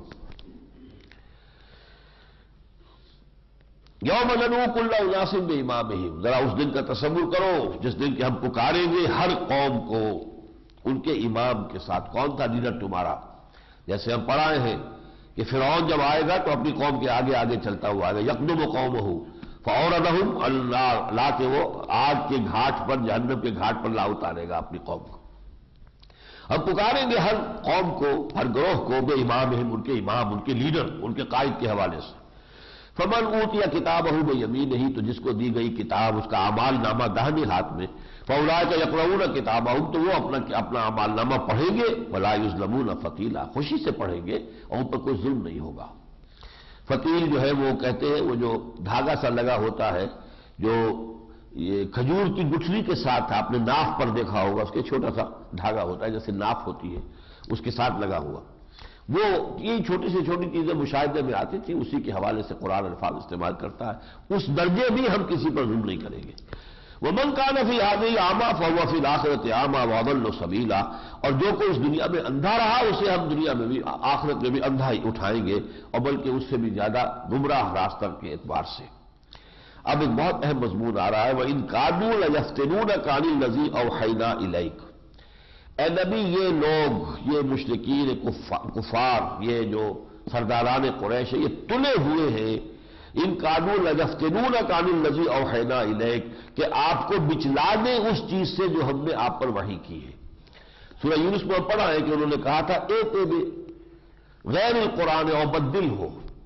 یوم ندعو کل اناس بامامہم، ذرا اس دن کا تصور کرو جس دن کہ ہم پکاریں گے ہر قوم کو ان کے امام کے ساتھ۔ کون تھا لیڈر تمہارا؟ جیسے ہم پڑھائے ہیں کہ فرعون جب آئے گا تو اپنی قوم کے آگے آگے چلتا ہوا آئے گا، یقدم قومہ فاوردہم اللہ، لا کے وہ آگ کے گھاٹ پر، جہنم کے گھاٹ پر لا اتارے گا اپنی قوم کو۔ ہم پکاریں گے ہر قوم کو، ہر گروہ کو بے امامہم، ان کے امام، ان کے لیڈر، ان کے قائد کے حوالے سے۔ فمن اوتی کتابہ بیمینہ، تو جس کو دی گئی کتاب، اس کا اعمال نامہ داہنے ہاتھ میں، فاولئک یقرؤون کتابہم، تو وہ اپنا اپنا اعمال نامہ پڑھیں گے، ولا یظلمون فتیلا، خوشی سے پڑھیں گے اور ان پر کوئی ظلم نہیں ہوگا۔ فتیل جو ہے وہ کہتے ہیں وہ جو دھاگا سا لگا ہوتا ہے، جو یہ کھجور کی گٹھلی کے ساتھ آپ نے ناف پر دیکھا ہوگا، اس کے چھوٹا سا دھاگا ہوتا ہے جیسے ناف ہوتی ہے، اس کے ساتھ لگا ہوا، وہ یہ چھوٹی سے چھوٹی چیزیں مشاہدے میں آتی تھی، اسی کے حوالے سے قرآن الفاظ استعمال کرتا ہے۔ اس درجے بھی ہم کسی پر ظلم نہیں کریں گے۔ وَمَنْ كَانَ فِي هَذِهِ أَعْمَىٰ فَهُوَ فِي الْآخِرَةِ أَعْمَىٰ وَأَضَلُّ سَبِيلًا، اور جو کوئی اس دنیا میں اندھا رہا اسے ہم دنیا میں بھی، آخرت میں بھی اندھا ہی اٹھائیں گے، اور بلکہ اس سے بھی زیادہ گمراہ راستہ کے اعتبار سے۔ اب ایک بہت اہم مضمون آ رہا ہے، وَإِنْ كَادُوا لَيَفْتِنُونَكَ عَنِ الَّذِي أَوْحَيْنَا إِلَيْكَ۔ اے نبی، یہ لوگ، یہ مشرکین کفار، یہ جو سرداران قریش ہیں، یہ تلے ہوئے ہیں، ان کادوا لیفتنونک عن الذی اوحینا الیک، کہ آپ کو بچلا دیں اس چیز سے جو ہم نے آپ پر وحی کی ہے۔ سورہ یونس میں پڑھا ہے کہ انہوں نے کہا تھا ایتے بے غیر القرآن او بدل ہو،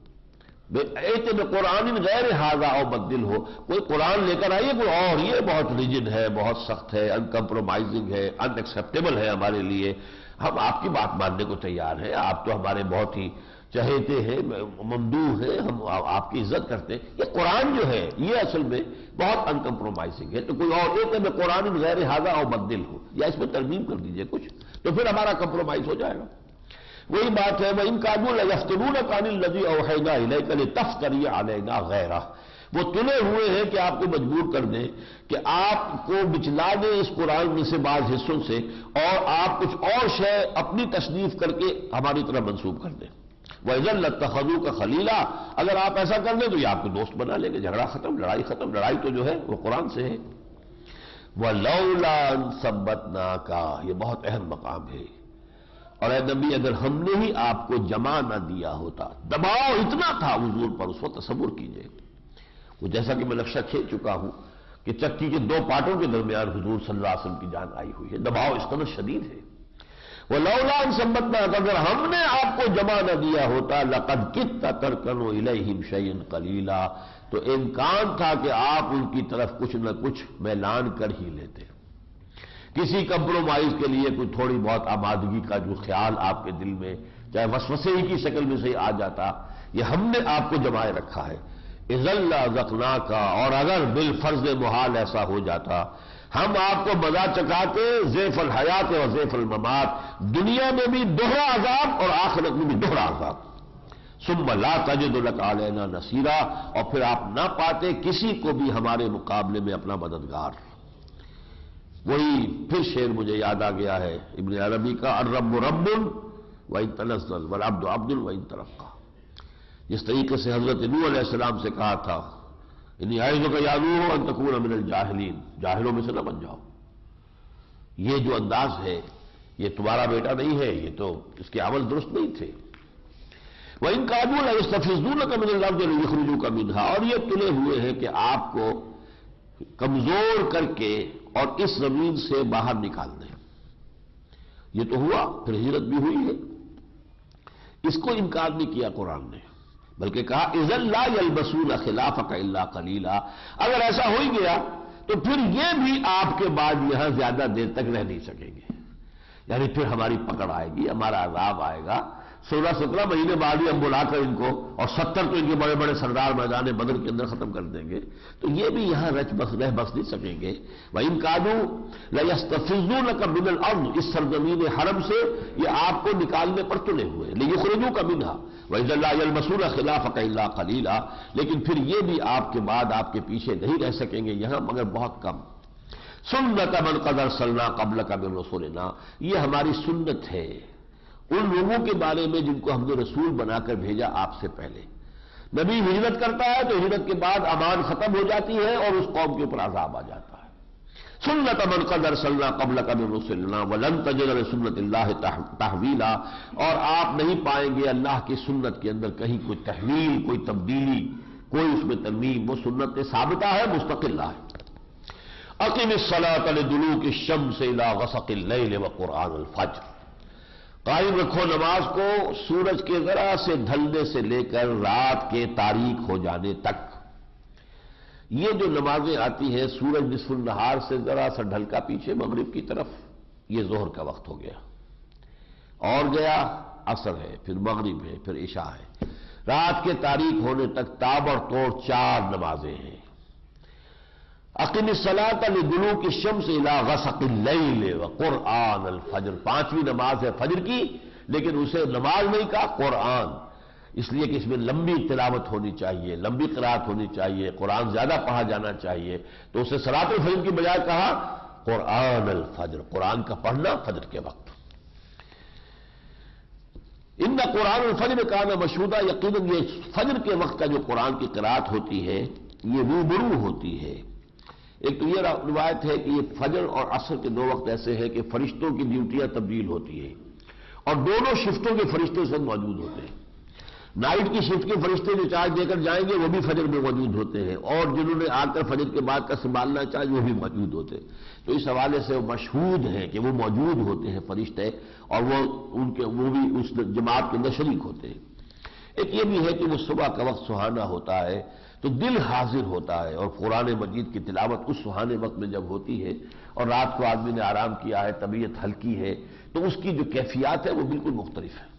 ایتے بے قرآن غیر ھذا او بدل ہو، کوئی قرآن لے کر آئیے کوئی اور، یہ بہت ریجڈ ہے، بہت سخت ہے، ان کمپرومائزنگ ہے، ان ایکسیپٹیبل ہے ہمارے لیے، ہم آپ کی بات ماننے کو تیار ہیں، آپ تو ہمارے بہت ہی چہیتے ہیں، ممدوح ہیں، ہم آپ کی عزت کرتے ہیں، یہ قرآن جو ہے یہ اصل میں بہت ان کمپرومائزنگ ہے، تو کوئی اور ایک میں قرآن غیر ھذا او بدل ہو، یا اس میں ترمیم کر دیجئے کچھ، تو پھر ہمارا کمپرومائز ہو جائے گا۔ وہی بات ہے، وَإِنْ كَادُوا لَيَفْتِنُونَكَ عَنِ الَّذِي أَوْحَيْنَا إِلَيْكَ لِتَفْتَرِيَ عَلَيْنَا غَيْرَهُ، وہ تلے ہوئے ہیں کہ آپ کو مجبور کر دیں کہ آپ کو بچلا دیں اس قرآن میں سے بعض حصوں سے، اور آپ کچھ اور شے اپنی تصنیف کر کے ہماری طرف منسوب کر دیں۔ وَإِذًا لَاتَّخَذُوكَ خَلِيلًا، اگر آپ ایسا کر دیں تو یہ آپ کو دوست بنا لیں گے، جھگڑا ختم، لڑائی ختم، لڑائی تو جو ہے وہ قرآن سے ہے۔ وَلَوْلَا أَن ثَبَّتْنَاكَ، یہ بہت اہم مقام ہے، اور اے نبی اگر ہم نے ہی آپ کو جمع نہ دیا ہوتا، دباؤ اتنا تھا حضور پر اس وقت، تصور کیجئے، وہ جیسا کہ میں نقشہ کھینچ چکا ہوں کہ چکی کے دو پارٹوں کے درمیان حضور صلی اللہ علیہ وسلم کی جان آئی ہوئی ہے، دباؤ اس قدر شدید ہے۔ وَلَوْلَا أَن ثَبَّتْنَاكَ، اگر ہم نے آپ کو جمع نہ دیا ہوتا، لَقَدْ كِدتَّ تَرْكَنُ إِلَيْهِمْ شَيْئًا قَلِيلًا، تو امکان تھا کہ آپ ان کی طرف کچھ نہ کچھ میلان کر ہی لیتے، کسی کمپرومائز کے لیے کوئی تھوڑی بہت آمادگی کا جو خیال آپ کے دل میں چاہے وسوسے ہی کی شکل میں سے آ جاتا، یہ ہم نے آپ کو جمائے رکھا ہے۔ اِذًا لَأَذَقْنَاكَ، اور اگر بالفرض محال ایسا ہو جاتا، ہم آپ کو مزہ چکاتے ضیف الحیات و ضیف الممات، دنیا میں بھی دوہرا عذاب اور آخرت میں بھی دوہرا عذاب۔ ثم لا تجد لك علینا نصیرا، اور پھر آپ نہ پاتے کسی کو بھی ہمارے مقابلے میں اپنا مددگار۔ وہی پھر شعر مجھے یاد آ گیا ہے ابن عربی کا، الرب رب وإن تنزل والعبد عبد وإن ترقى، جس طریقے سے حضرت نوح علیہ السلام سے کہا تھا انی اعوذک یا نوح ان تکون من الجاہلین، جاہلوں میں سے نہ بن جاؤ، یہ جو انداز ہے یہ تمہارا بیٹا نہیں ہے، یہ تو اس کے عمل درست نہیں تھے۔ وَإِنْ كَادُوا لَيَسْتَفِزُّونَكَ مِنَ الْأَرْضِ لِيُخْرِجُوكَ مِنْهَا، اور یہ تلے ہوئے ہیں کہ آپ کو کمزور کر کے اور اس زمین سے باہر نکال دیں۔ یہ تو ہوا، پھر ہجرت بھی ہوئی ہے، اس کو انکار نہیں کیا قرآن نے، بلکہ کہا اذا لا يلبسون خلافك الا قليلا، اگر ایسا ہو ہی گیا تو پھر یہ بھی آپ کے بعد یہاں زیادہ دیر تک رہ نہیں سکیں گے، یعنی پھر ہماری پکڑ آئے گی، ہمارا عذاب آئے گا، سولہ سترہ مہینے بعد ہی ہم بلا کر ان کو، اور ستر تو ان کے بڑے بڑے سردار میدان بدر کے اندر ختم کر دیں گے، تو یہ بھی یہاں رچ بس رہ بس نہیں سکیں گے۔ وَإِنْ كَادُوا لَيَسْتَفِزُّونَكَ مِنَ الْأَرْضِ، اس سرزمین حرم سے یہ آپ کو نکالنے پر تلے ہوئے، لِيُخْرِجُوكَ مِنْهَا وَإِذًا لَا يَلْبَسُونَ خِلَافَكَ إِلَّا قَلِيلًا، لیکن پھر یہ بھی آپ کے بعد آپ کے پیچھے نہیں رہ سکیں گے یہاں مگر بہت کم۔ سُنَّتَ مَنْ قَدْ أَرْسَلْنَا قَبْلَكَ مِن رُسُلِنَا، یہ ہماری سنت ہے ان لوگوں کے بارے میں جن کو ہم نے رسول بنا کر بھیجا آپ سے پہلے۔ نبی ہجرت کرتا ہے تو ہجرت کے بعد امان ختم ہو جاتی ہے اور اس قوم کے اوپر عذاب آ جاتا ہے۔ سنت من قد ارسلنا قبلک من رسلنا ولن تجد لسنت اللہ تحویلا، اور آپ نہیں پائیں گے اللہ کی سنت کے اندر کہیں کوئی تحویل، کوئی تبدیلی، کوئی اس میں ترمیم، وہ سنت ثابتہ ہے، مستقلہ ہے۔ اقم الصلاۃ لدلوک الشمس الی غسق اللیل وقرآن الفجر، قائم رکھو نماز کو سورج کے ذرا سے ڈھلنے سے لے کر رات کے تاریک ہو جانے تک۔ یہ جو نمازیں آتی ہیں سورج نصف النہار سے ذرا سا ڈھلکا پیچھے مغرب کی طرف، یہ ظہر کا وقت ہو گیا، اور گیا عصر ہے، پھر مغرب ہے، پھر عشاء ہے، رات کے تاریک ہونے تک تابڑ توڑ چار نمازیں ہیں۔ اقم الصلاۃ لدلوک الشمس الی غسق اللیل وقرآن الفجر، پانچویں نماز ہے فجر کی، لیکن اسے نماز نہیں کہا، قرآن، اس لیے کہ اس میں لمبی تلاوت ہونی چاہیے، لمبی قرات ہونی چاہیے، قرآن زیادہ پڑھا جانا چاہیے، تو اسے صلاۃ الفجر کی بجائے کہا قرآن الفجر، قرآن کا پڑھنا فجر کے وقت۔ ان قرآن الفجر کان مشہودا، یقیناً یہ فجر کے وقت کا جو قرآن کی قرات ہوتی ہے یہ روبرو ہوتی ہے۔ ایک تو یہ روایت ہے کہ یہ فجر اور عصر کے دو وقت ایسے ہیں کہ فرشتوں کی ڈیوٹیاں تبدیل ہوتی ہیں، اور دونوں شفٹوں کے فرشتے اس وقت موجود ہوتے ہیں۔ نائٹ کی شفٹ کے فرشتے جو چارج دے کر جائیں گے وہ بھی فجر میں موجود ہوتے ہیں، اور جنہوں نے آ کر فجر کے بعد کا سنبھالنا چاہے وہ بھی موجود ہوتے ہیں۔ تو اس حوالے سے وہ مشہود ہیں کہ وہ موجود ہوتے ہیں فرشتے، اور وہ ان کے وہ بھی اس جماعت کے اندر شریک ہوتے ہیں۔ ایک یہ بھی ہے کہ وہ صبح کا وقت سہانا ہوتا ہے تو دل حاضر ہوتا ہے، اور قرآن مجید کی تلاوت اس سہانے وقت میں جب ہوتی ہے اور رات کو آدمی نے آرام کیا ہے، طبیعت ہلکی ہے، تو اس کی جو کیفیات ہے وہ بالکل مختلف ہے۔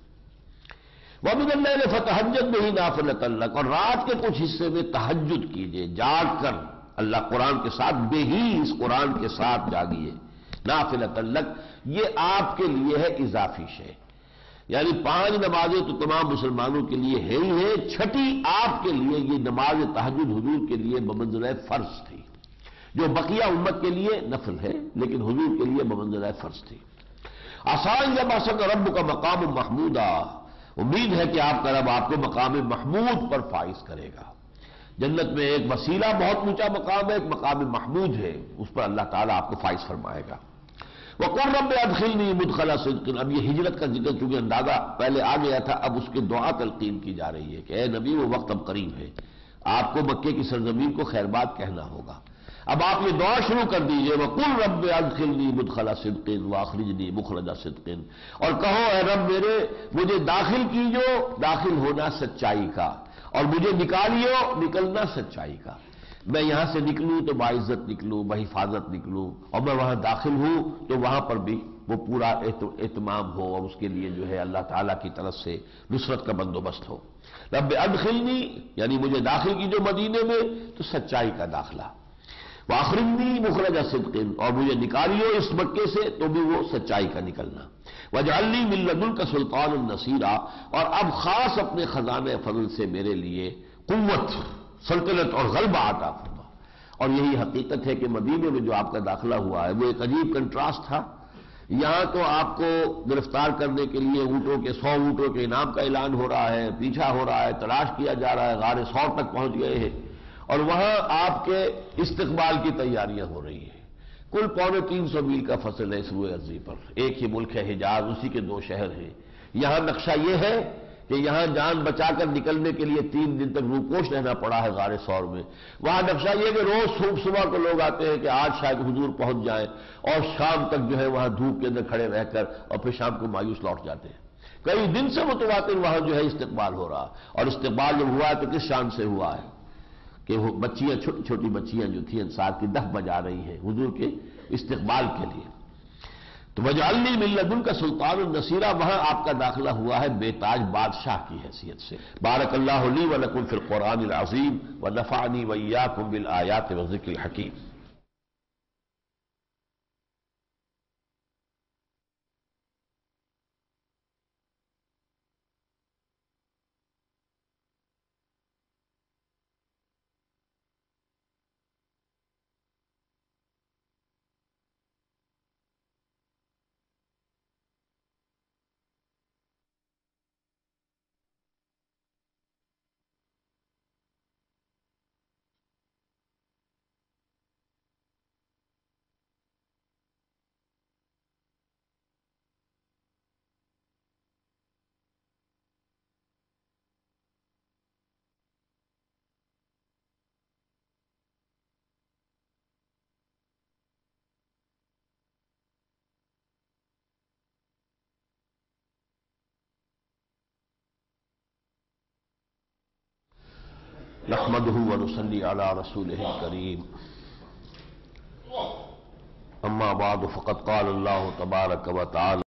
وَمِنَ اللَّيْلِ فَتَهَجَّدْ بِهِ نَافِلَةً لَكَ، اور رات کے کچھ حصے میں تہجد کیجئے، جاگ کر اللہ قرآن کے ساتھ، بے ہی اس قرآن کے ساتھ جاگیے، نَافِلَةً لَكَ، یہ آپ کے لیے ہے اضافی شے، یعنی پانچ نمازیں تو تمام مسلمانوں کے لیے ہے ہی ہے، چھٹی آپ کے لیے یہ نماز تہجد حضور کے لیے بمنزلہ فرض تھی، جو بقیہ امت کے لیے نفل ہے لیکن حضور کے لیے بمنزلہ فرض تھی۔ آسان جب اصل رب کا مقام محمودہ، امید ہے کہ آپ کا رب آپ کو مقام محمود پر فائز کرے گا۔ جنت میں ایک وسیلہ بہت اونچا مقام ہے، ایک مقام محمود ہے، اس پر اللہ تعالیٰ آپ کو فائز فرمائے گا۔ وَقُلْ رَبِّ أَدْخِلْنِي مُدْخَلَ صِدْقٍ، اب یہ ہجرت کا ذکر چونکہ اندازہ پہلے آ گیا تھا، اب اس کے دعا تلقین کی جا رہی ہے کہ اے نبی وہ وقت اب قریب ہے، آپ کو مکے کی سرزمین کو خیر بات کہنا ہوگا۔ اب آپ یہ دعا شروع کر دیجئے، وَقُلْ رَبِّ أَدْخِلْنِي مُدْخَلَ صِدْقٍ وَأَخْرِجْنِي مُخْرَجَ صِدْقٍ، اور کہو اے رب میرے مجھے داخل کیجو داخل ہونا سچائی کا، اور مجھے نکالیو نکلنا سچائی کا۔ میں یہاں سے نکلوں تو باعزت نکلوں، بحفاظت نکلوں، اور میں وہاں داخل ہوں تو وہاں پر بھی وہ پورا اہتمام ہو، اور اس کے لیے جو ہے اللہ تعالیٰ کی طرف سے نصرت کا بندوبست ہو۔ رب ادخلنی یعنی مجھے داخل کیجو مدینے میں تو سچائی کا داخلہ، وَأَخْرِجْنِي مُخْرَجَ صِدْقٍ، اور مجھے نکالیو اس مکے سے تو بھی وہ سچائی کا نکلنا، وَاجْعَلْ لِي مِن لَّدُنْكَ سُلْطَانًا نَصِيرًا، اور اب خاص اپنے خزانہ فضل سے میرے لیے قوت، سلطنت اور غلبہ عطا فرما۔ اور یہی حقیقت ہے کہ مدینے میں جو آپ کا داخلہ ہوا ہے وہ ایک عجیب کنٹراسٹ تھا۔ یہاں تو آپ کو گرفتار کرنے کے لیے اونٹوں کے سو اونٹوں کے انعام کا اعلان ہو رہا ہے، پیچھا ہو رہا ہے، تلاش کیا جا رہا ہے، غار ثور تک پہنچ گئے ہیں، اور وہاں آپ کے استقبال کی تیاریاں ہو رہی ہیں۔ کل پونے تین سو میل کا فصل ہے اس روئے ارضی پر، ایک ہی ملک ہے حجاز، اسی کے دو شہر ہیں۔ یہاں نقشہ یہ ہے کہ یہاں جان بچا کر نکلنے کے لیے تین دن تک روپوش رہنا پڑا ہے غار ثور میں۔ وہاں نقشہ یہ کہ روز صبح صبح کو لوگ آتے ہیں کہ آج شاید حضور پہنچ جائیں، اور شام تک جو ہے وہاں دھوپ کے اندر کھڑے رہ کر، اور پھر شام کو مایوس لوٹ جاتے ہیں۔ کئی دن سے متواتر وہاں جو ہے استقبال ہو رہا، اور استقبال جب ہوا ہے تو کس شان سے ہوا ہے کہ وہ بچیاں، چھوٹی چھوٹی بچیاں جو تھیں انصار کی، دف بجا رہی ہیں حضور کے استقبال کے لیے۔ تو وَاجْعَلْ لِي مِن لَّدُنْكَ سُلْطَانًا نَصِيرًا، وہاں آپ کا داخلہ ہوا ہے بے تاج بادشاہ کی حیثیت سے۔ بارک اللہ لی وَلَكُمْ فِي الْقُرْآنِ الْعَظِيمِ وَنَفَعَنِي وَإِيَّاكُمْ بِالْآيَاتِ وَالذِّكْرِ الْحَكِيمِ۔ نحمده ونصلي على رسوله الكريم اما بعد فقد قال الله تبارك وتعالى